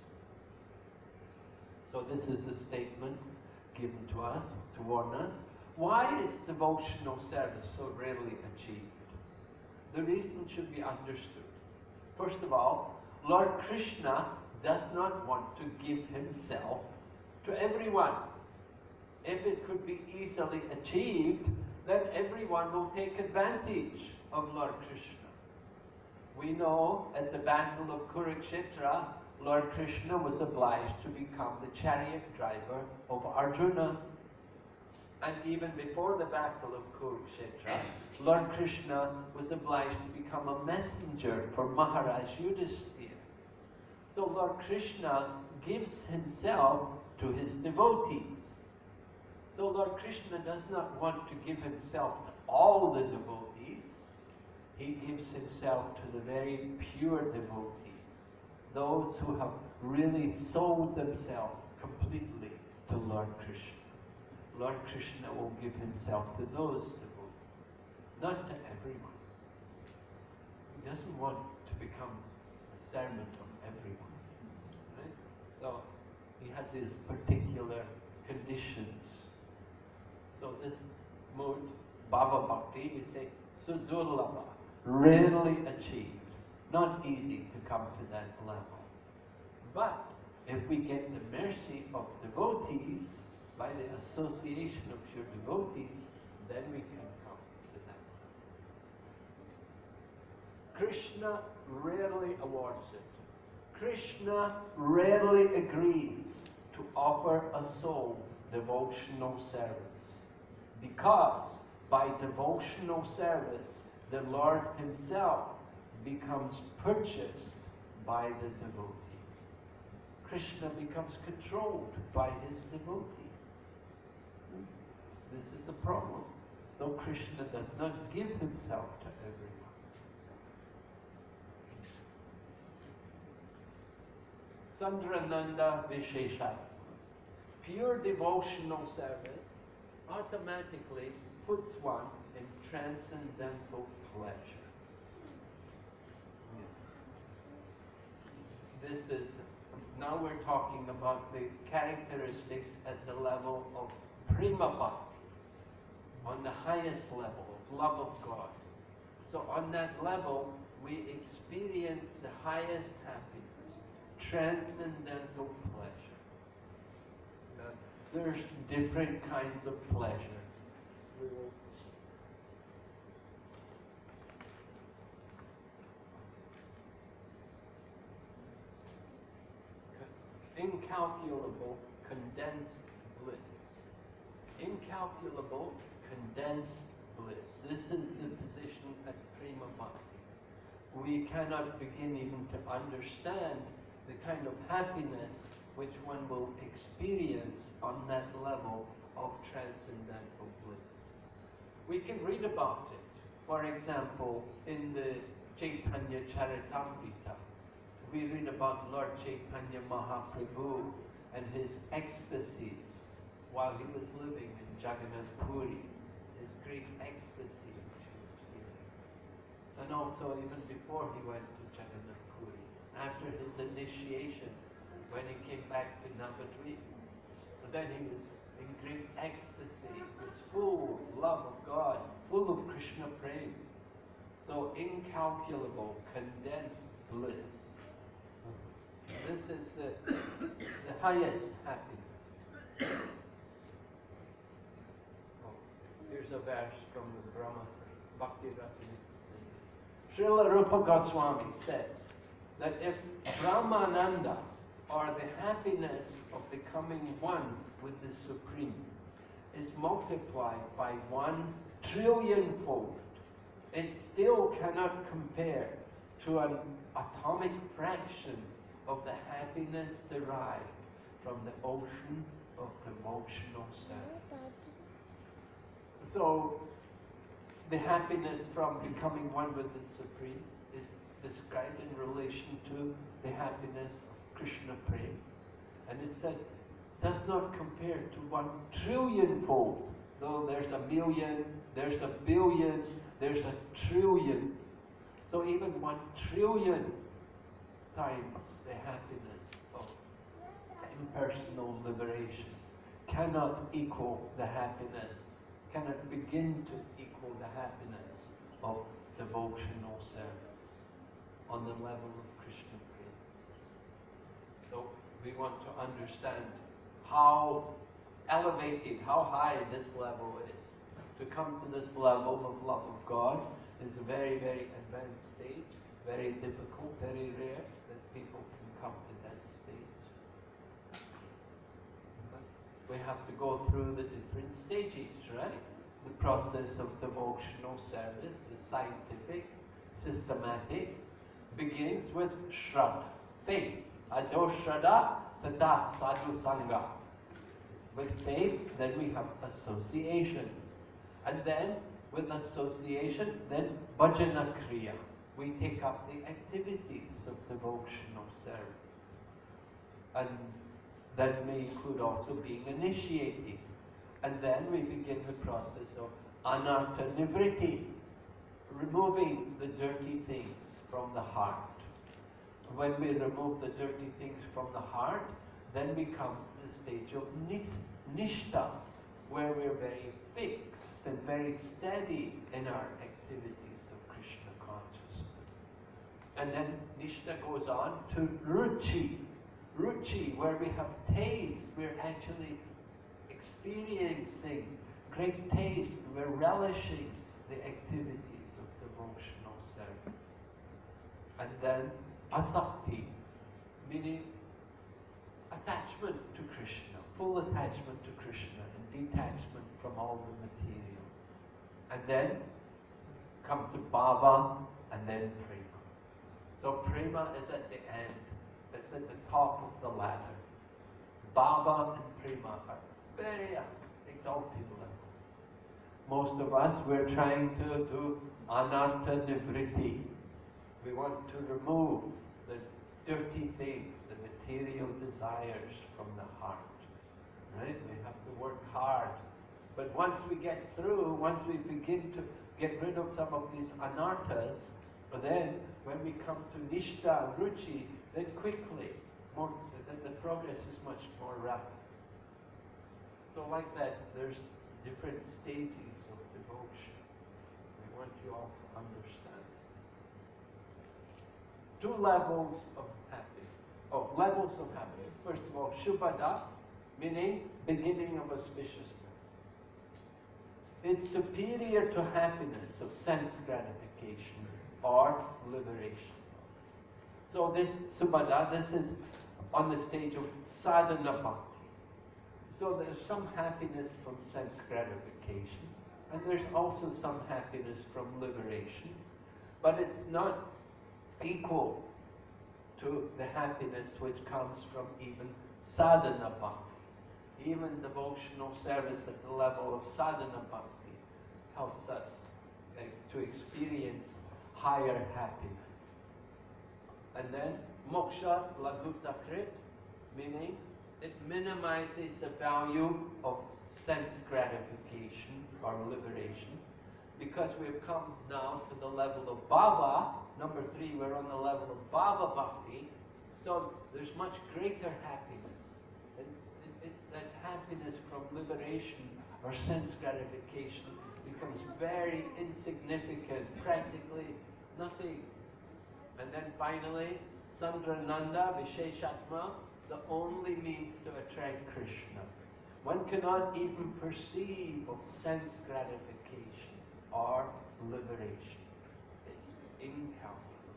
So this is a statement given to us to warn us. Why is devotional service so rarely achieved? The reason should be understood. First of all, Lord Krishna does not want to give himself to everyone. If it could be easily achieved, then everyone will take advantage of Lord Krishna. We know at the Battle of Kurukshetra, Lord Krishna was obliged to become the chariot driver of Arjuna. And even before the Battle of Kurukshetra, Lord Krishna was obliged to become a messenger for Maharaj Yudhisthira. So Lord Krishna gives himself to his devotees. So Lord Krishna does not want to give himself to all the devotees. He gives himself to the very pure devotees, those who have really sold themselves completely to Lord Krishna. Lord Krishna will give himself to those devotees, not to everyone. He doesn't want to become a servant of everyone. Right? So he has his particular conditions. So this mood, Bhava Bhakti, we say Sudurlabha, rarely achieved. Not easy to come to that level. But if we get the mercy of devotees, by the association of pure devotees, then we can come to that. Krishna rarely awards it. Krishna rarely agrees to offer a soul devotional service, because by devotional service, the Lord himself becomes purchased by the devotee. Krishna becomes controlled by his devotee. This is a problem. So Krishna does not give himself to everyone. Sandrananda Vishesha. Pure devotional service automatically puts one in transcendental pleasure. This is, now we're talking about the characteristics at the level of prima bhakti, on the highest level of love of God. So on that level, we experience the highest happiness, transcendental pleasure. There's different kinds of pleasure. Incalculable condensed bliss. Incalculable condensed bliss. This is the position at prima bhakti. We cannot begin even to understand the kind of happiness which one will experience on that level of transcendental bliss. We can read about it. For example, in the Chaitanya Charitamrita, we read about Lord Chaitanya Mahaprabhu and his ecstasies while he was living in Jagannath Puri, his great ecstasy which he was feeling. And also even before he went to Jagannath Puri, after his initiation, when he came back to Navadvip, then he was in great ecstasy, he was full of love of God, full of Krishna prema. So incalculable, condensed bliss. This is the highest happiness. Oh, here's a verse from the Brahma Bhakti Rasamrita. Srila Rupa Goswami says that if Brahmananda, or the happiness of becoming one with the Supreme, is multiplied by 1 trillion-fold, it still cannot compare to an atomic fraction of the happiness derived from the ocean of devotional service. So, the happiness from becoming one with the Supreme is described in relation to the happiness of Krishna prema. And it said, does not compare to 1 trillion-fold. Though there's a million, there's a billion, there's a trillion. So even 1 trillion times the happiness of impersonal liberation cannot equal the happiness, cannot begin to equal the happiness of devotional service on the level of Krishna prema. So we want to understand how elevated, how high this level is. To come to this level of love of God is a very, very advanced stage, very difficult, very rare that people can come to that stage. But we have to go through the different stages, right? The process of devotional service, the scientific, systematic, begins with Shraddha, faith. Ado Shraddha, tada sadhu sangha. With faith, then we have association. And then, with association, then bhajana kriya. We take up the activities of devotional service. And that may include also being initiated. And then we begin the process of anartha nivritti, removing the dirty things from the heart. When we remove the dirty things from the heart, then we come to the stage of nishta, where we're very fixed and very steady in our activities of Krishna consciousness. And then nishta goes on to ruchi, ruchi, where we have taste, we're actually experiencing great taste, we're relishing the activities of devotional service. And then asakti, meaning attachment to Krishna, full attachment to Krishna, and detachment from all the material. And then come to bhava, and then prema. So prema is at the end, it's at the top of the ladder. Bhava and prema are very exalted levels. Most of us, we're trying to do anartha nivritti. We want to remove the dirty things, the material desires from the heart. Right? We have to work hard. But once we get through, once we begin to get rid of some of these anarthas, then when we come to nishta and ruchi, then quickly, the progress is much more rapid. So like that, there's different stages of devotion. We want you all to understand. 2 levels of happiness. Oh, levels of happiness. First of all, shubhada, meaning beginning of auspiciousness. It's superior to happiness of sense gratification or liberation. So this subhada, this is on the stage of sadhana bhakti. So there's some happiness from sense gratification, and there's also some happiness from liberation, but it's not equal to the happiness which comes from even sadhana bhakti. Even devotional service at the level of sadhana bhakti helps us to experience higher happiness. And then moksha lagutta krit, meaning it minimizes the value of sense gratification or liberation, because we've come now to the level of bhava. Number 3, we're on the level of bhava bhakti, so there's much greater happiness. And that happiness from liberation or sense gratification becomes very insignificant, practically nothing. And then finally, Sandrananda Visheshatma, the only means to attract Krishna. One cannot even perceive of sense gratification or liberation. It's incalculable.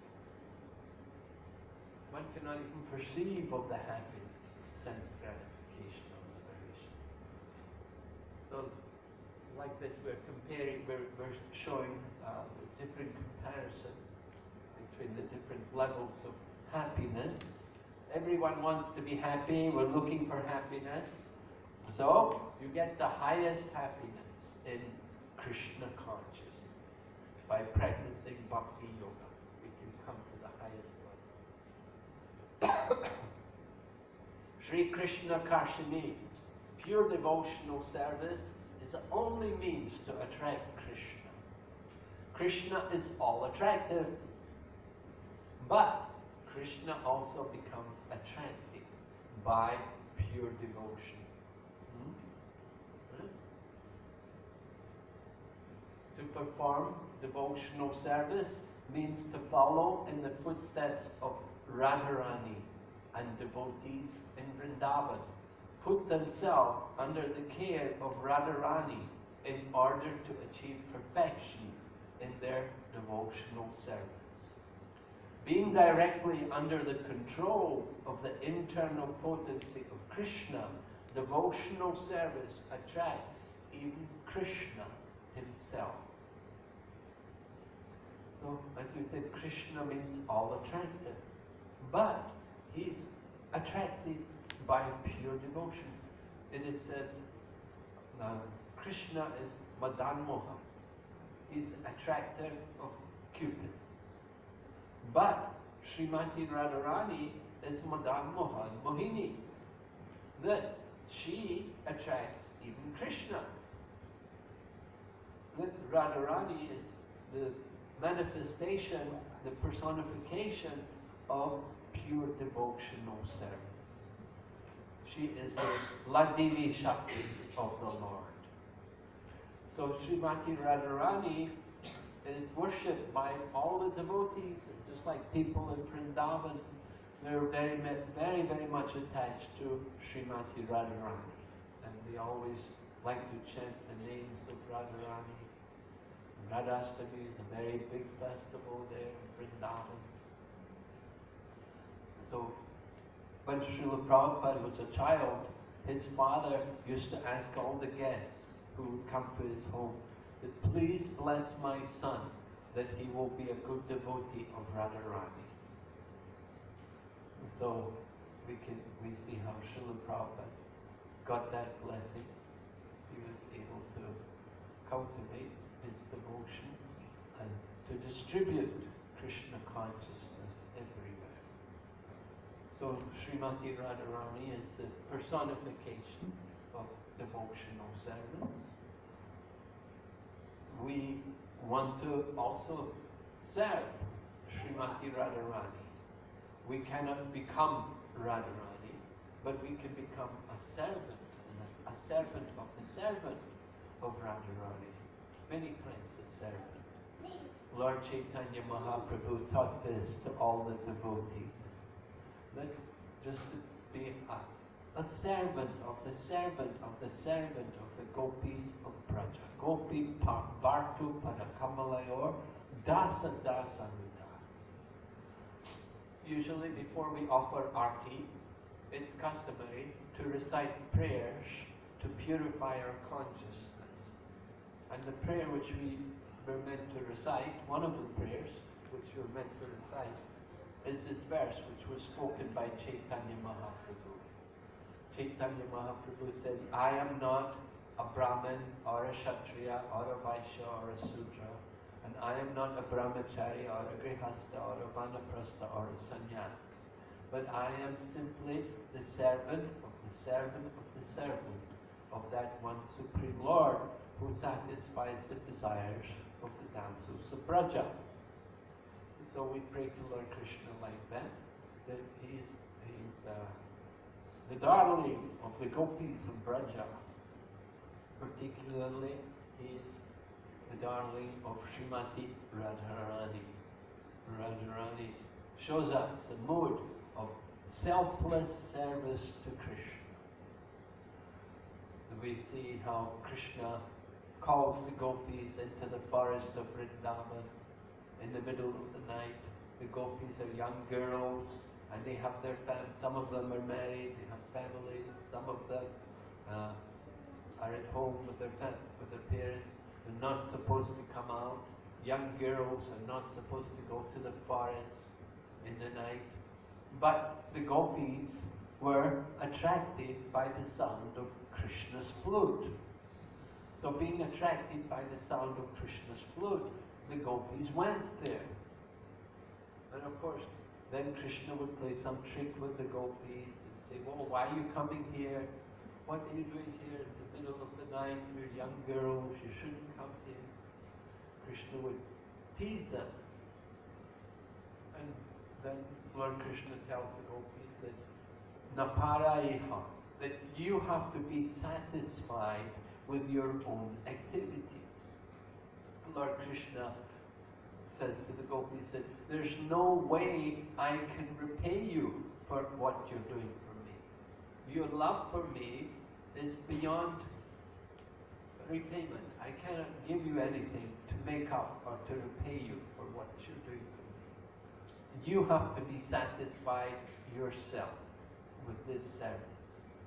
One cannot even perceive of the happiness of sense gratification or liberation. So, like this, we're comparing, we're showing different comparison between the different levels of happiness. Everyone wants to be happy, we're looking for happiness. So, you get the highest happiness in Krishna consciousness by practicing bhakti yoga. We can Sri Krishna Karshini, pure devotional service, is the only means to attract Krishna. Krishna is all attractive, but Krishna also becomes attracted by pure devotion. To perform devotional service means to follow in the footsteps of Radharani and devotees in Vrindavan, put themselves under the care of Radharani in order to achieve perfection in their devotional service. Being directly under the control of the internal potency of Krishna, devotional service attracts even Krishna himself. So, as we said, Krishna means all attractive, but he's attracted by pure devotion. It is said Krishna is Madan Mohan. He's attractor of Cupids. But Srimati Radharani is Madan Mohan Mohini. That she attracts even Krishna. That Radharani is the manifestation, the personification of pure devotional service. She is the Ladini Shakti of the Lord. So Srimati Radharani is worshipped by all the devotees, just like people in Vrindavan. They're very, very much attached to Srimati Radharani. And they always like to chant the names of Radharani. Radhastami is a very big festival there in Vrindavan. So, when Srila Prabhupada was a child, his father used to ask all the guests who would come to his home, that please bless my son, that he will be a good devotee of Radharani. So we see how Srila Prabhupada got that blessing. He was able to cultivate his devotion and to distribute Krishna consciousness everywhere. So Srimati Radharani is the personification of devotional service. We want to also serve Srimati Radharani. We cannot become Radharani, but we can become a servant of the servant of Radharani. Many kinds of servant. Lord Chaitanya Mahaprabhu taught this to all the devotees. That just to be a servant of the servant of the servant of the gopis of Braja. Gopi Bhartu Padakamalayur Dasa Dasa Nudas. Usually before we offer arti, it's customary to recite prayers to purify our consciousness. And the prayer which we were meant to recite, one of the prayers which we were meant to recite, is this verse which was spoken by Chaitanya Mahaprabhu. Chaitanya Mahaprabhu said, I am not a Brahmin or a Kshatriya or a Vaishya or a Sudra, and I am not a Brahmachari or a Grihastha or a Vanaprastha or a Sannyas, but I am simply the servant of the servant of the servant of that one Supreme Lord who satisfies the desires of the damsels of Braja. So we pray to Lord Krishna like that he's the darling of the gopis of Braja. Particularly, he is the darling of Srimati Radharani. Radharani shows us the mode of selfless service to Krishna. We see how Krishna calls the gopis into the forest of Vrindavan in the middle of the night. The gopis are young girls, and they have their some of them are married, they have families, some of them are at home with their parents. They're not supposed to come out. Young girls are not supposed to go to the forest in the night. But the gopis were attracted by the sound of Krishna's flute. So being attracted by the sound of Krishna's flute, the gopis went there. And of course, then Krishna would play some trick with the gopis and say, well, why are you coming here? What are you doing here in the middle of the night? You're young girls, you shouldn't come here. Krishna would tease them. And then Lord Krishna tells the gopis that Naparaiha, that you have to be satisfied with your own activities. Lord Krishna says to the gopis that there's no way I can repay you for what you're doing for me. Your love for me is beyond repayment. I cannot give you anything to make up or to repay you for what you're doing for me. You have to be satisfied yourself with this service.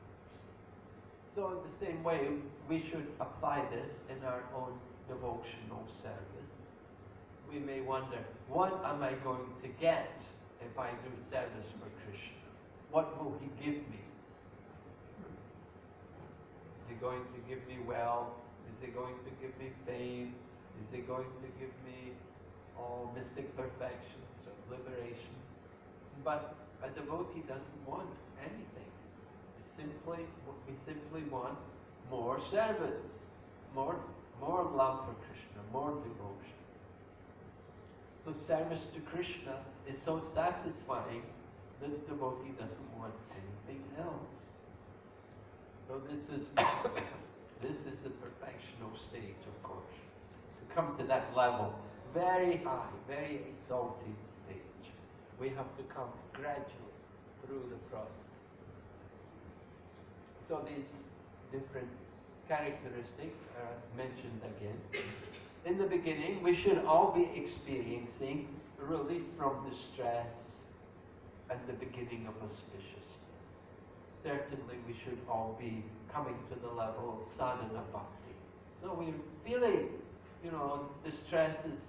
So in the same way, we should apply this in our own devotional service. We may wonder, what am I going to get if I do service for Krishna? What will he give me? Is he going to give me wealth? Is he going to give me fame? Is he going to give me all mystic perfections or liberation? But a devotee doesn't want anything. We simply want more service, more love for Krishna, more devotion. So service to Krishna is so satisfying that the devotee doesn't want anything else. So this is the perfectional stage, of course. To come to that level, very high, very exalted stage, we have to come gradually through the process. So these different characteristics are mentioned again. In the beginning, we should all be experiencing relief from distress and the beginning of auspiciousness. Certainly, we should all be coming to the level of sadhana bhakti. So we're feeling, the stress is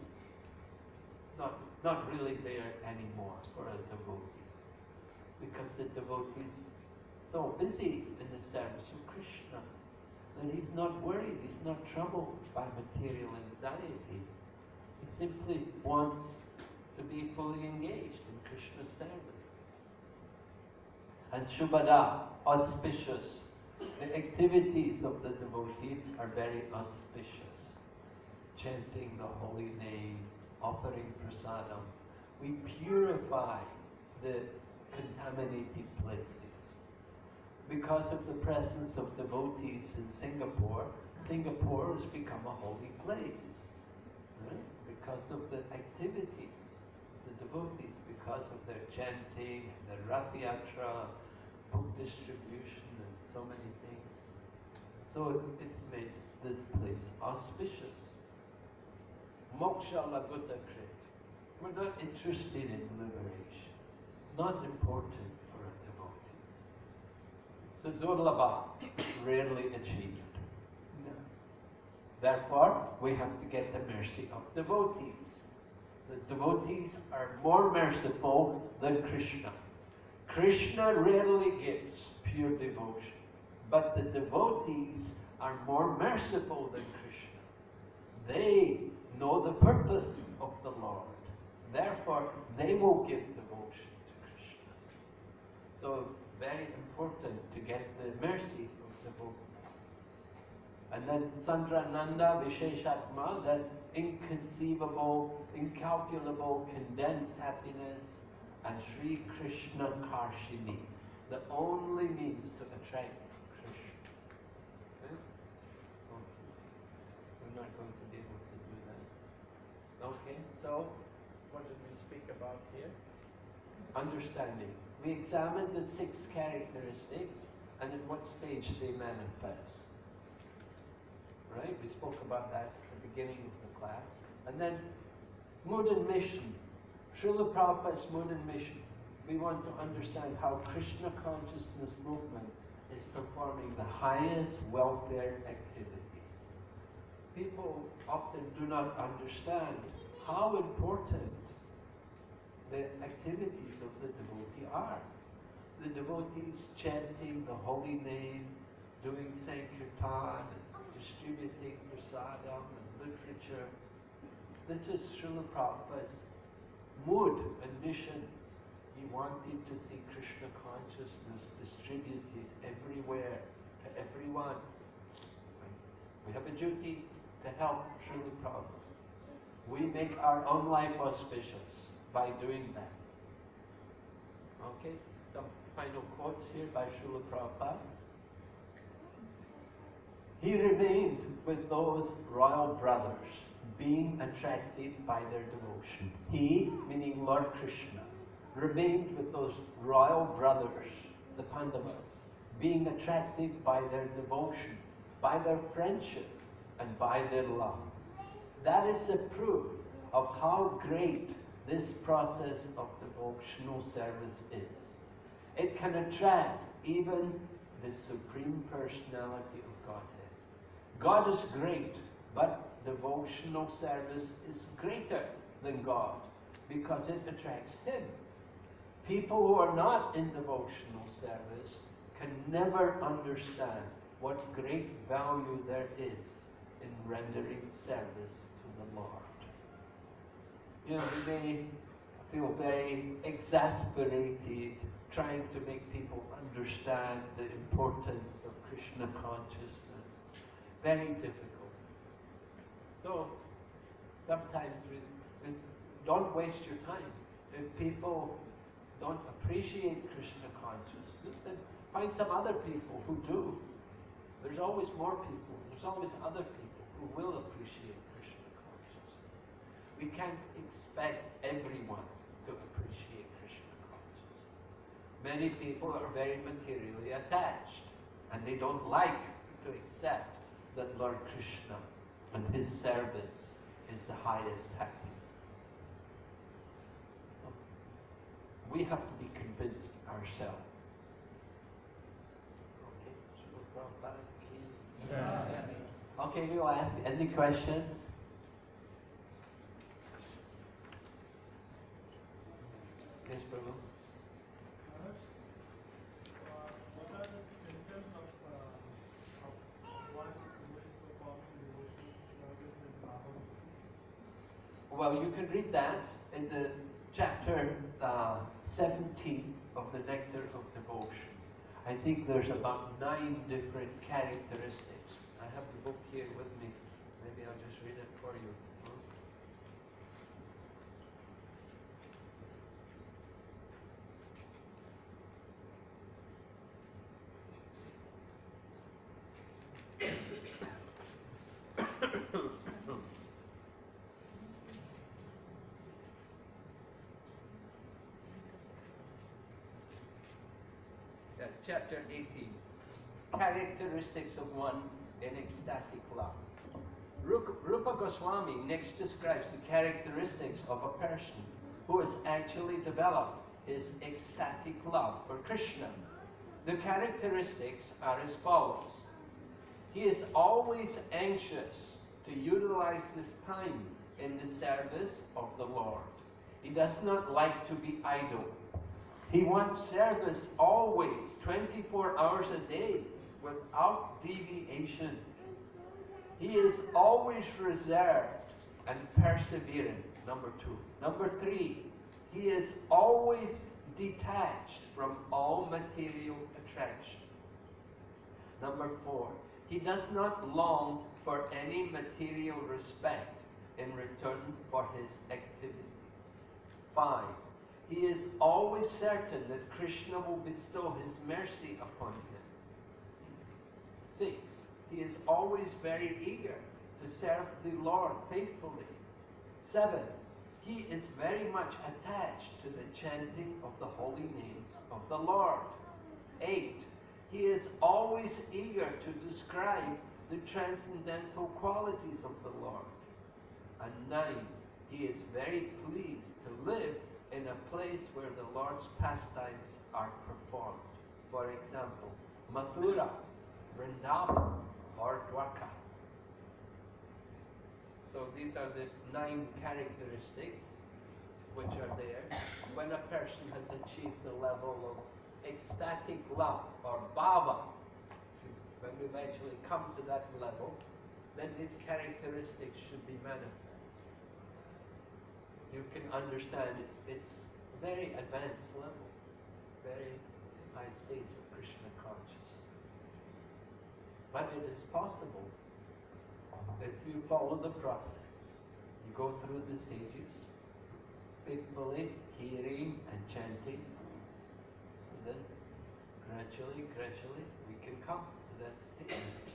not really there anymore for a devotee, because the devotee is so busy in the service of Krishna that he's not worried, he's not troubled by material anxiety. He simply wants to be fully engaged in Krishna's service. And Shubhada, auspicious. The activities of the devotee are very auspicious. Chanting the holy name, offering prasadam. We purify the contaminated places. Because of the presence of devotees in Singapore, Singapore has become a holy place. Right? Because of the activities of the devotees, because of their chanting, their Rath Yatra, book distribution, and so many things. So it's made this place auspicious. Moksha Laguta Krit. We're not interested in liberation. Not important for a devotee. So Durlabha, rarely achieved. No. Therefore, we have to get the mercy of devotees. The devotees are more merciful than Krishna. Krishna rarely gives pure devotion, but the devotees are more merciful than Krishna. They know the purpose of the Lord. Therefore, they will give devotion to Krishna. So, very important to get the mercy of devotees. And then Sandrananda Visheshatma, that inconceivable, incalculable, condensed happiness, and Sri Krishna Karshini, the only means to attract Krishna. Okay? We're not going to be able to do that. Okay, so what did we speak about here? Understanding. We examined the 6 characteristics and at what stage they manifest. Right? We spoke about that at the beginning of the class. And then mood and mission. Srila Prabhupada's mood and mission. We want to understand how Krishna consciousness movement is performing the highest welfare activity. People often do not understand how important the activities of the devotee are. The devotees chanting the holy name, doing Sankirtan, distributing prasadam and literature. This is Srila Prabhupada's mood and mission. He wanted to see Krishna consciousness distributed everywhere, to everyone. We have a duty to help Srila Prabhupada. We make our own life auspicious by doing that. Okay, some final quotes here by Srila Prabhupada. He remained with those royal brothers, being attracted by their devotion. He, meaning Lord Krishna, remained with those royal brothers, the Pandavas, being attracted by their devotion, by their friendship, and by their love. That is the proof of how great this process of devotional service is. It can attract even the Supreme Personality of Godhead. God is great, but devotional service is greater than God because it attracts Him. People who are not in devotional service can never understand what great value there is in rendering service to the Lord. You know, we may feel very exasperated trying to make people understand the importance of Krishna consciousness. Very difficult. So, sometimes we don't waste your time. If people don't appreciate Krishna consciousness, then find some other people who do. There's always more people. There's always other people who will appreciate Krishna consciousness. We can't expect everyone to appreciate Krishna consciousness. Many people are very materially attached, and they don't like to accept that Lord Krishna and His service is the highest happiness. We have to be convinced ourselves. Okay, we will ask any questions. Yes, Prabhu. What are the symptoms of one who is performing devotional service in Bhagavad? Well, you can read that in the chapter 17 of the Nectar of Devotion. I think there's about 9 different characteristics. I have the book here with me. Maybe I'll just read it for you. That's chapter 18. Characteristics of one in ecstatic love. Rupa Goswami next describes the characteristics of a person who has actually developed his ecstatic love for Krishna. The characteristics are as follows. He is always anxious to utilize his time in the service of the Lord. He does not like to be idle. He wants service always, 24 hours a day, without deviation. He is always reserved and persevering, number 2. Number 3, he is always detached from all material attraction. Number 4, he does not long for any material respect in return for his activities. 5, he is always certain that Krishna will bestow his mercy upon him. 6, he is always very eager to serve the Lord faithfully. 7, he is very much attached to the chanting of the holy names of the Lord. 8, he is always eager to describe the transcendental qualities of the Lord. And 9, he is very pleased to live in a place where the Lord's pastimes are performed. For example, Mathura, Vrindavan, or Dwarka. So these are the 9 characteristics which are there when a person has achieved the level of ecstatic love or bhava. When we've actually come to that level, then these characteristics should be manifest. You can understand it's a very advanced level, very high stage of Krishna consciousness. But it is possible if you follow the process. You go through the stages, faithfully hearing and chanting, and then gradually, we can come to that stage.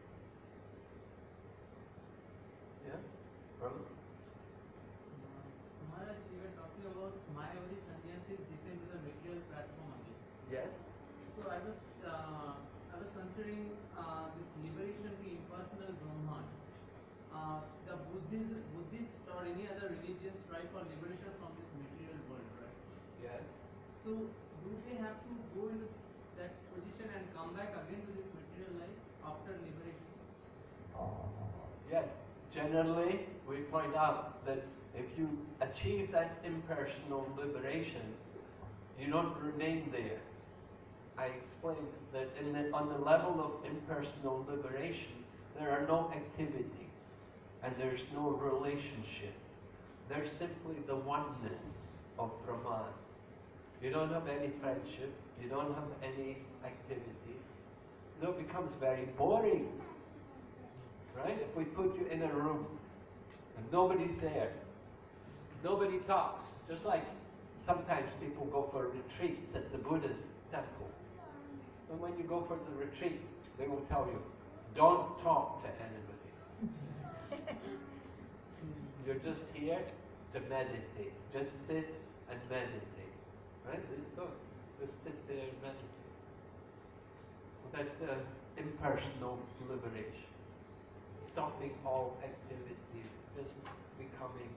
Yeah? Brother? Maharaj, you were talking about Mayavadi sannyasis descend to the material platform again. Yes? So I was considering this liberation to impersonal Brahman. The Buddhist or any other religion strive for liberation from this material world, right? Yes. So do they have to go into that position and come back again to this material life after liberation? Yes. Generally, we point out that if you achieve that impersonal liberation, you don't remain there. I explained that on the level of impersonal liberation, there are no activities and there's no relationship. There's simply the oneness of Brahman. You don't have any friendship, you don't have any activities. No, it becomes very boring. Right? If we put you in a room and nobody's there, nobody talks, just like sometimes people go for retreats at the Buddhist temple. And when you go for the retreat, they will tell you, don't talk to anybody. You're just here to meditate. Just sit and meditate. Right? So, just sit there and meditate. That's impersonal liberation. Stopping all activities, just becoming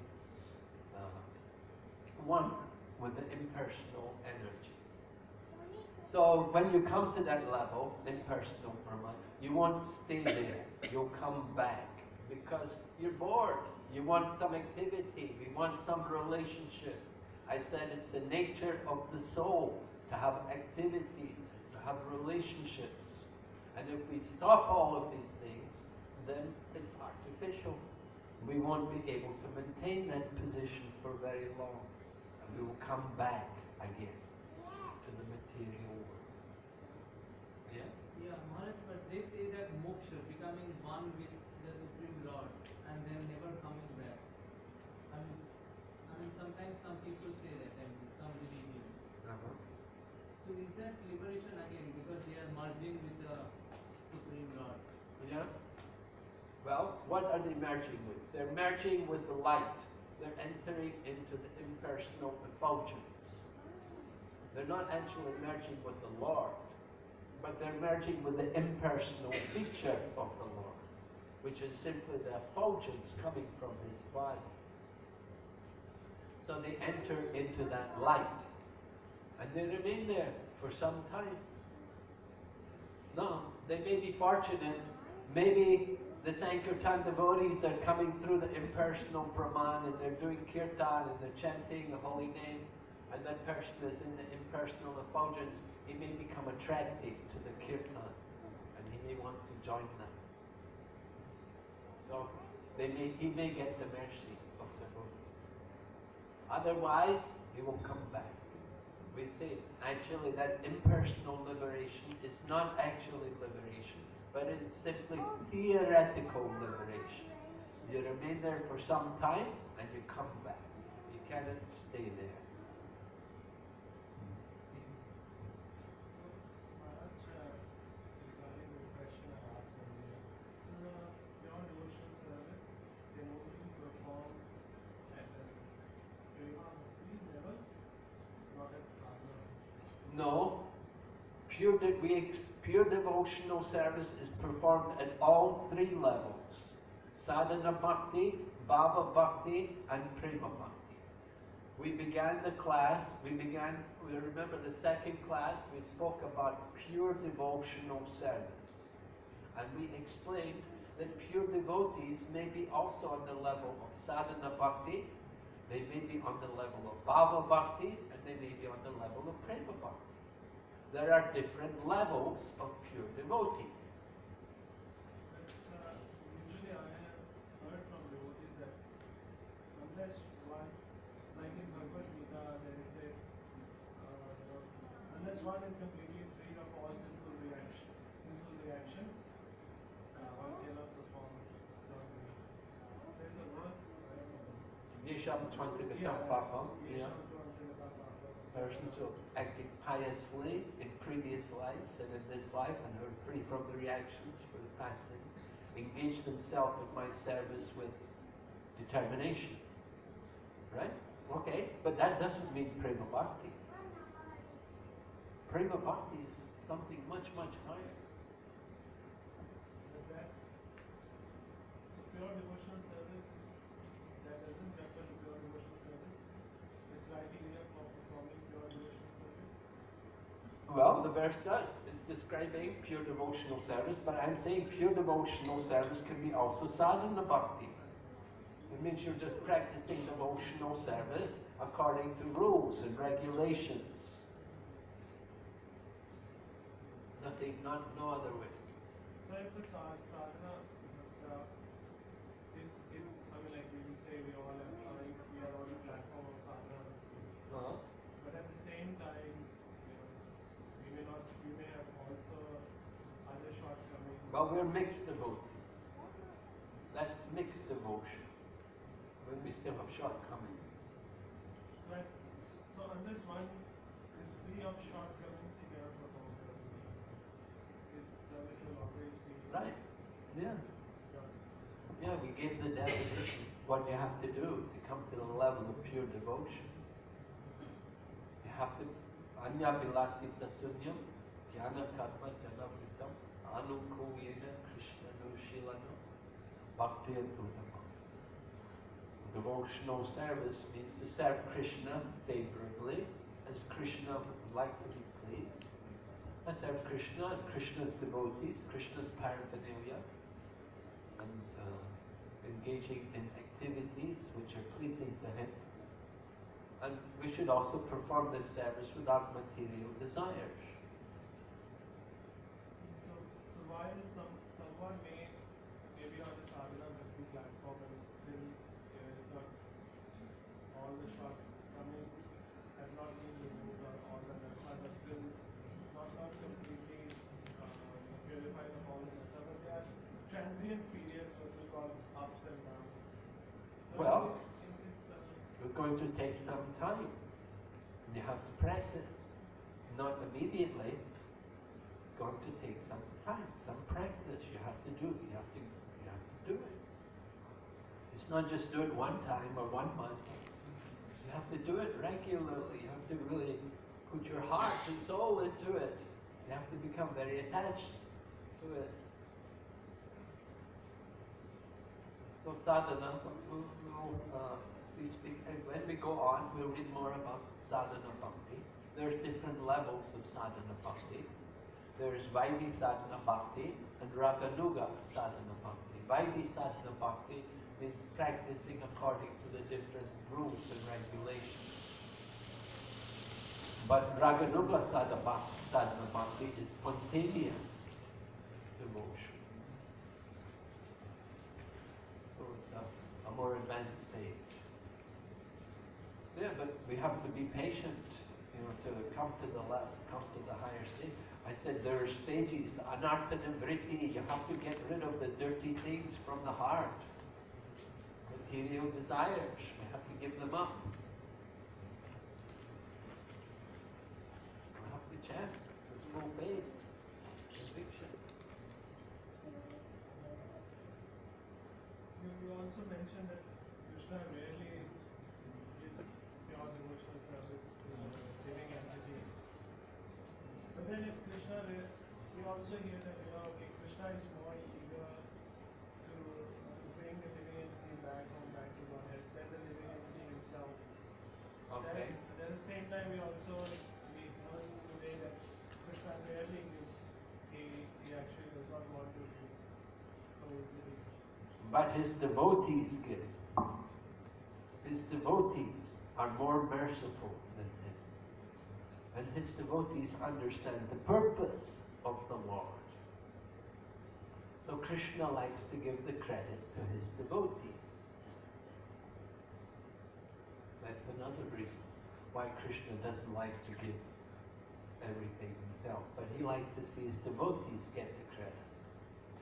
one with the impersonal energy. So when you come to that level, impersonal Brahman, you won't stay there. You'll come back because you're bored. You want some activity. You want some relationship. I said it's the nature of the soul to have activities, to have relationships. And if we stop all of these things, then it's artificial. We won't be able to maintain that position for very long. And we will come back again to the material world. Yeah? Yeah, Maharaj, but they say that moksha, becoming one with the Supreme Lord, and then never coming back. I mean, sometimes some people say that, and some religions. Uh-huh. So is that liberation again because they are merging with the Supreme Lord? Yeah? Well, what are they merging with? They're merging with the light. They're entering into the impersonal effulgence. They're not actually merging with the Lord, but they're merging with the impersonal feature of the Lord, which is simply the effulgence coming from His body. So they enter into that light, and they remain there for some time. No, they may be fortunate. Maybe the Sankirtan devotees are coming through the impersonal Brahman and they're doing kirtan and they're chanting the holy name, and that person is in the impersonal effulgence. He may become attracted to the kirtan and he may want to join them. So he may get the mercy of the devotee. Otherwise, he will come back. We say, actually, that impersonal liberation is not actually liberation, but it's simply theoretical liberation. You remain there for some time, and you come back. You cannot stay there. So, Maharaj, regarding the question I asked earlier, so beyond devotional service can only be performed at the prema bhakti level, not at sadhana. No, pure devotional service is performed at all three levels. Sadhana bhakti, bhava bhakti, and prema bhakti. We began the class, we remember the second class, we spoke about pure devotional service. And we explained that pure devotees may be also on the level of sadhana bhakti, they may be on the level of bhava bhakti, and they may be on the level of prema bhakti. There are different levels of pure devotees. But usually I have heard from devotees that unless one's, like in Bhagavad Gita, there is a, unless one is completely free of all sinful reactions, Yesham Twantagata Papa, persons who acted piously in previous lives and in this life and who are free from the reactions for the past sins, engage themselves in my service with determination. Right? Okay, but that doesn't mean Prema Bhakti. Prema Bhakti is something much, much higher. With that, so pure devotional service, that doesn't refer to pure devotional service, the criteria for performing pure devotional service. Well, the verse does. It's describing pure devotional service, but I'm saying pure devotional service can be also sadhana bhakti. It means you're just practicing devotional service according to rules and regulations. Nothing, no other way. So if the sadhana is, I mean, like we say, we all we are on the platform of sadhana, but at the same time, we may have also other shortcomings. Well, we're mixed devotees. That's mixed devotion. When we still have shortcomings. Right. So unless one is free of shortcomings, he cannot perform the his service will always be Right. Yeah. done. Yeah, we gave the definition. What you have to do to come to the level of pure devotion. You have to Anya Vilasita Sunyam, Jnana Karma Janavritam, Anukuyena Krishna Nushilana, Bhakti Adhutam. Devotional service means to serve Krishna favorably, as Krishna would like to be pleased. And serve Krishna and Krishna's devotees, Krishna's paraphernalia, and engaging in activities which are pleasing to him. And we should also perform this service without material desires. So while someone may be on the sadhana bhakti platform and still there is not all the shortcomings have not been removed or all the natras are still not completely purified of all the natras, but there are transient periods what we call ups and downs. So Well, in this we're going to take some time. And you have to practice. Not immediately. It's going to take some time, some practice. You have to do it. You have to do it. It's not just do it one time or 1 month. You have to do it regularly. You have to really put your heart and soul into it. You have to become very attached to it. So sadhana, we speak, and when we go on, we'll read more about sadhana bhakti. There's different levels of sadhana bhakti. There's Vaidhi sadhana bhakti and Raganuga sadhana bhakti. Vaidhi sadhana bhakti means practicing according to the different rules and regulations. But Raganuga sadhana bhakti is spontaneous devotion. So it's a more advanced stage. Yeah, but we have to be patient, to come to the higher stage. I said there are stages, anartha nivritti. You have to get rid of the dirty things from the heart. Material desires, we have to give them up. We have to chant with full faith, conviction. You also mentioned that Krishna rarely gives pure devotional service to the living entity. But then if Krishna, we also hear that Krishna is more eager to bring the living entity back to Godhead than the living entity himself. Okay. And at the same time, we learn today that Krishna rarely gives. He actually does not want to give so easily. But his devotees give. His devotees are more merciful than him. And his devotees understand the purpose of the Lord. So Krishna likes to give the credit to his devotees. That's another reason why Krishna doesn't like to give everything himself. But he likes to see his devotees get the credit.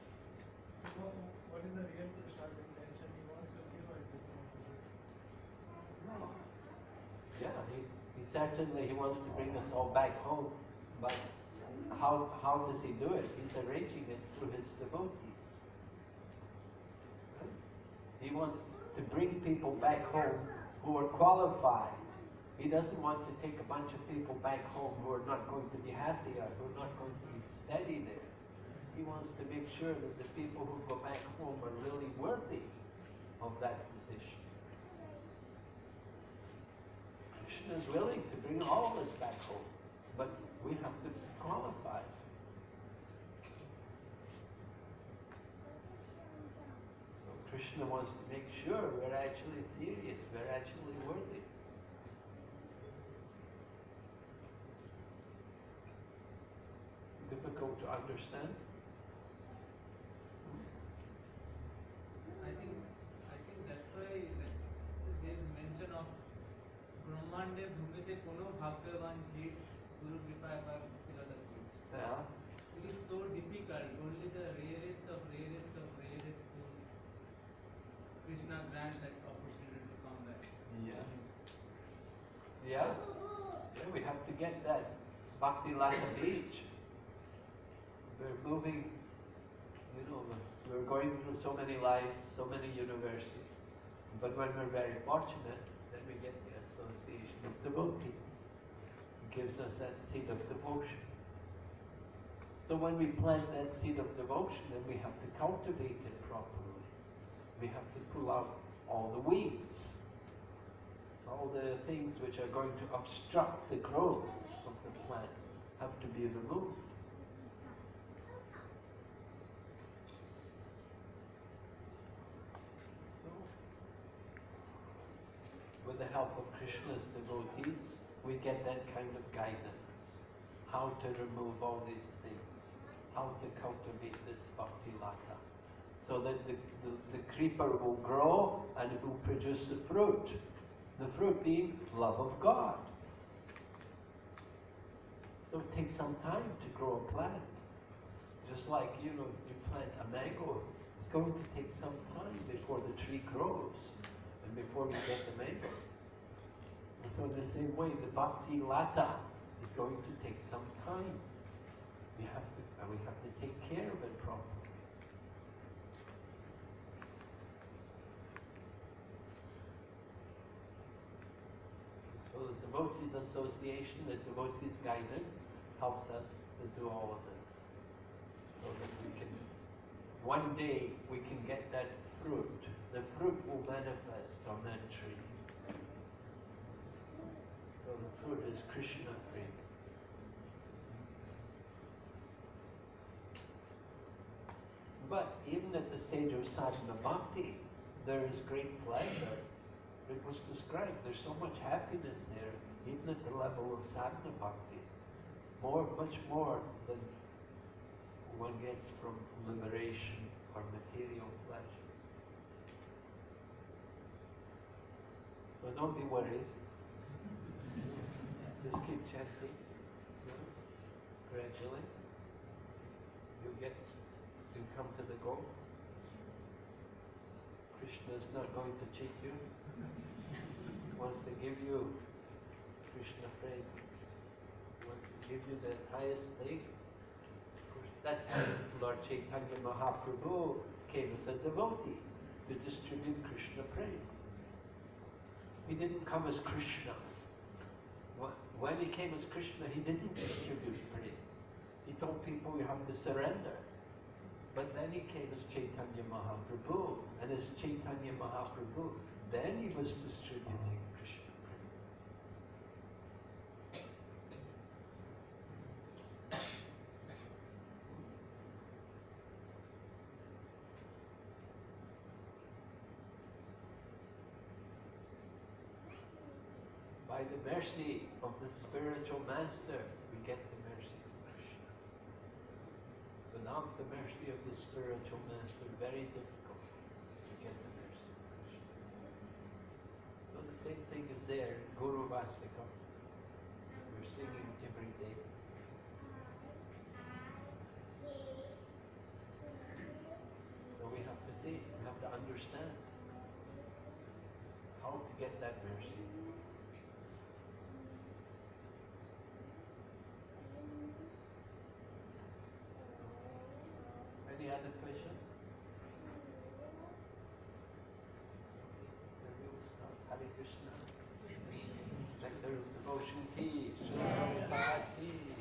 So what is the real Krishna's intention? He wants to give or he doesn't want to give? Well, yeah, he certainly he wants to bring us all back home, but how does he do it? He's arranging it through his devotees. Right? He wants to bring people back home who are qualified. He doesn't want to take a bunch of people back home who are not going to be happy or who are not going to be steady there. He wants to make sure that the people who go back home are really worthy of that position. Krishna is willing to bring all of us back home, but we have to be qualified. So Krishna wants to make sure we're actually serious, we're actually worthy. Difficult to understand? I think that's why like, there's mention of Brahmande Bhumite Kono Bhagyavan Jit Guru Kripa Par Philadaki. Yeah. It is so difficult, only the rarest of fools Krishna grants that opportunity to come back. Yeah. Yeah. Yeah, we have to get that Bhakti Lata Beach. We're moving, we're going through so many lives, so many universities. But when we're very fortunate, then we get the association of devotee. It gives us that seed of devotion. So when we plant that seed of devotion, then we have to cultivate it properly. We have to pull out all the weeds, all the things which are going to obstruct the growth of the plant have to be removed. So, with the help of Krishna's devotees, we get that kind of guidance. How to remove all these things. How to cultivate this bhakti lata. So that the creeper will grow and it will produce the fruit. The fruit being love of God. So it takes some time to grow a plant. Just like, you plant a mango, it's going to take some time before the tree grows and before we get the mangoes. And so in the same way, the bhakti lata is going to take some time. We have to take care of it properly. So the Devotees Association, the Devotees Guidance helps us to do all of this. So that one day we can get that fruit. The fruit will manifest on that tree. So the fruit is Krishna free. But even at the stage of sadhana bhakti, there is great pleasure. It was described, there's so much happiness there, even at the level of sadhana bhakti. Much more than one gets from liberation or material pleasure. So don't be worried. Just keep chanting. Gradually. You'll come to the goal. Krishna is not going to cheat you. He wants to give you Krishna prem. He wants to give you the highest thing. That's how Lord Chaitanya Mahaprabhu came as a devotee to distribute Krishna prem. He didn't come as Krishna. When he came as Krishna, he didn't distribute prem. He told people you have to surrender. But then he came as Chaitanya Mahaprabhu, and as Chaitanya Mahaprabhu, then he was distributing Krishna prem. By the mercy of the spiritual master, we get the mercy of Krishna. Without the mercy of the spiritual master, very difficult to get the mercy of Krishna. So the same thing is there in Guru Vastika. We're singing every day. So we have to see, we have to understand how get that mercy. Any other questions? Then we will start. Hare Krishna. Nectar of Devotion Tea. Srila Prabhupada Tea.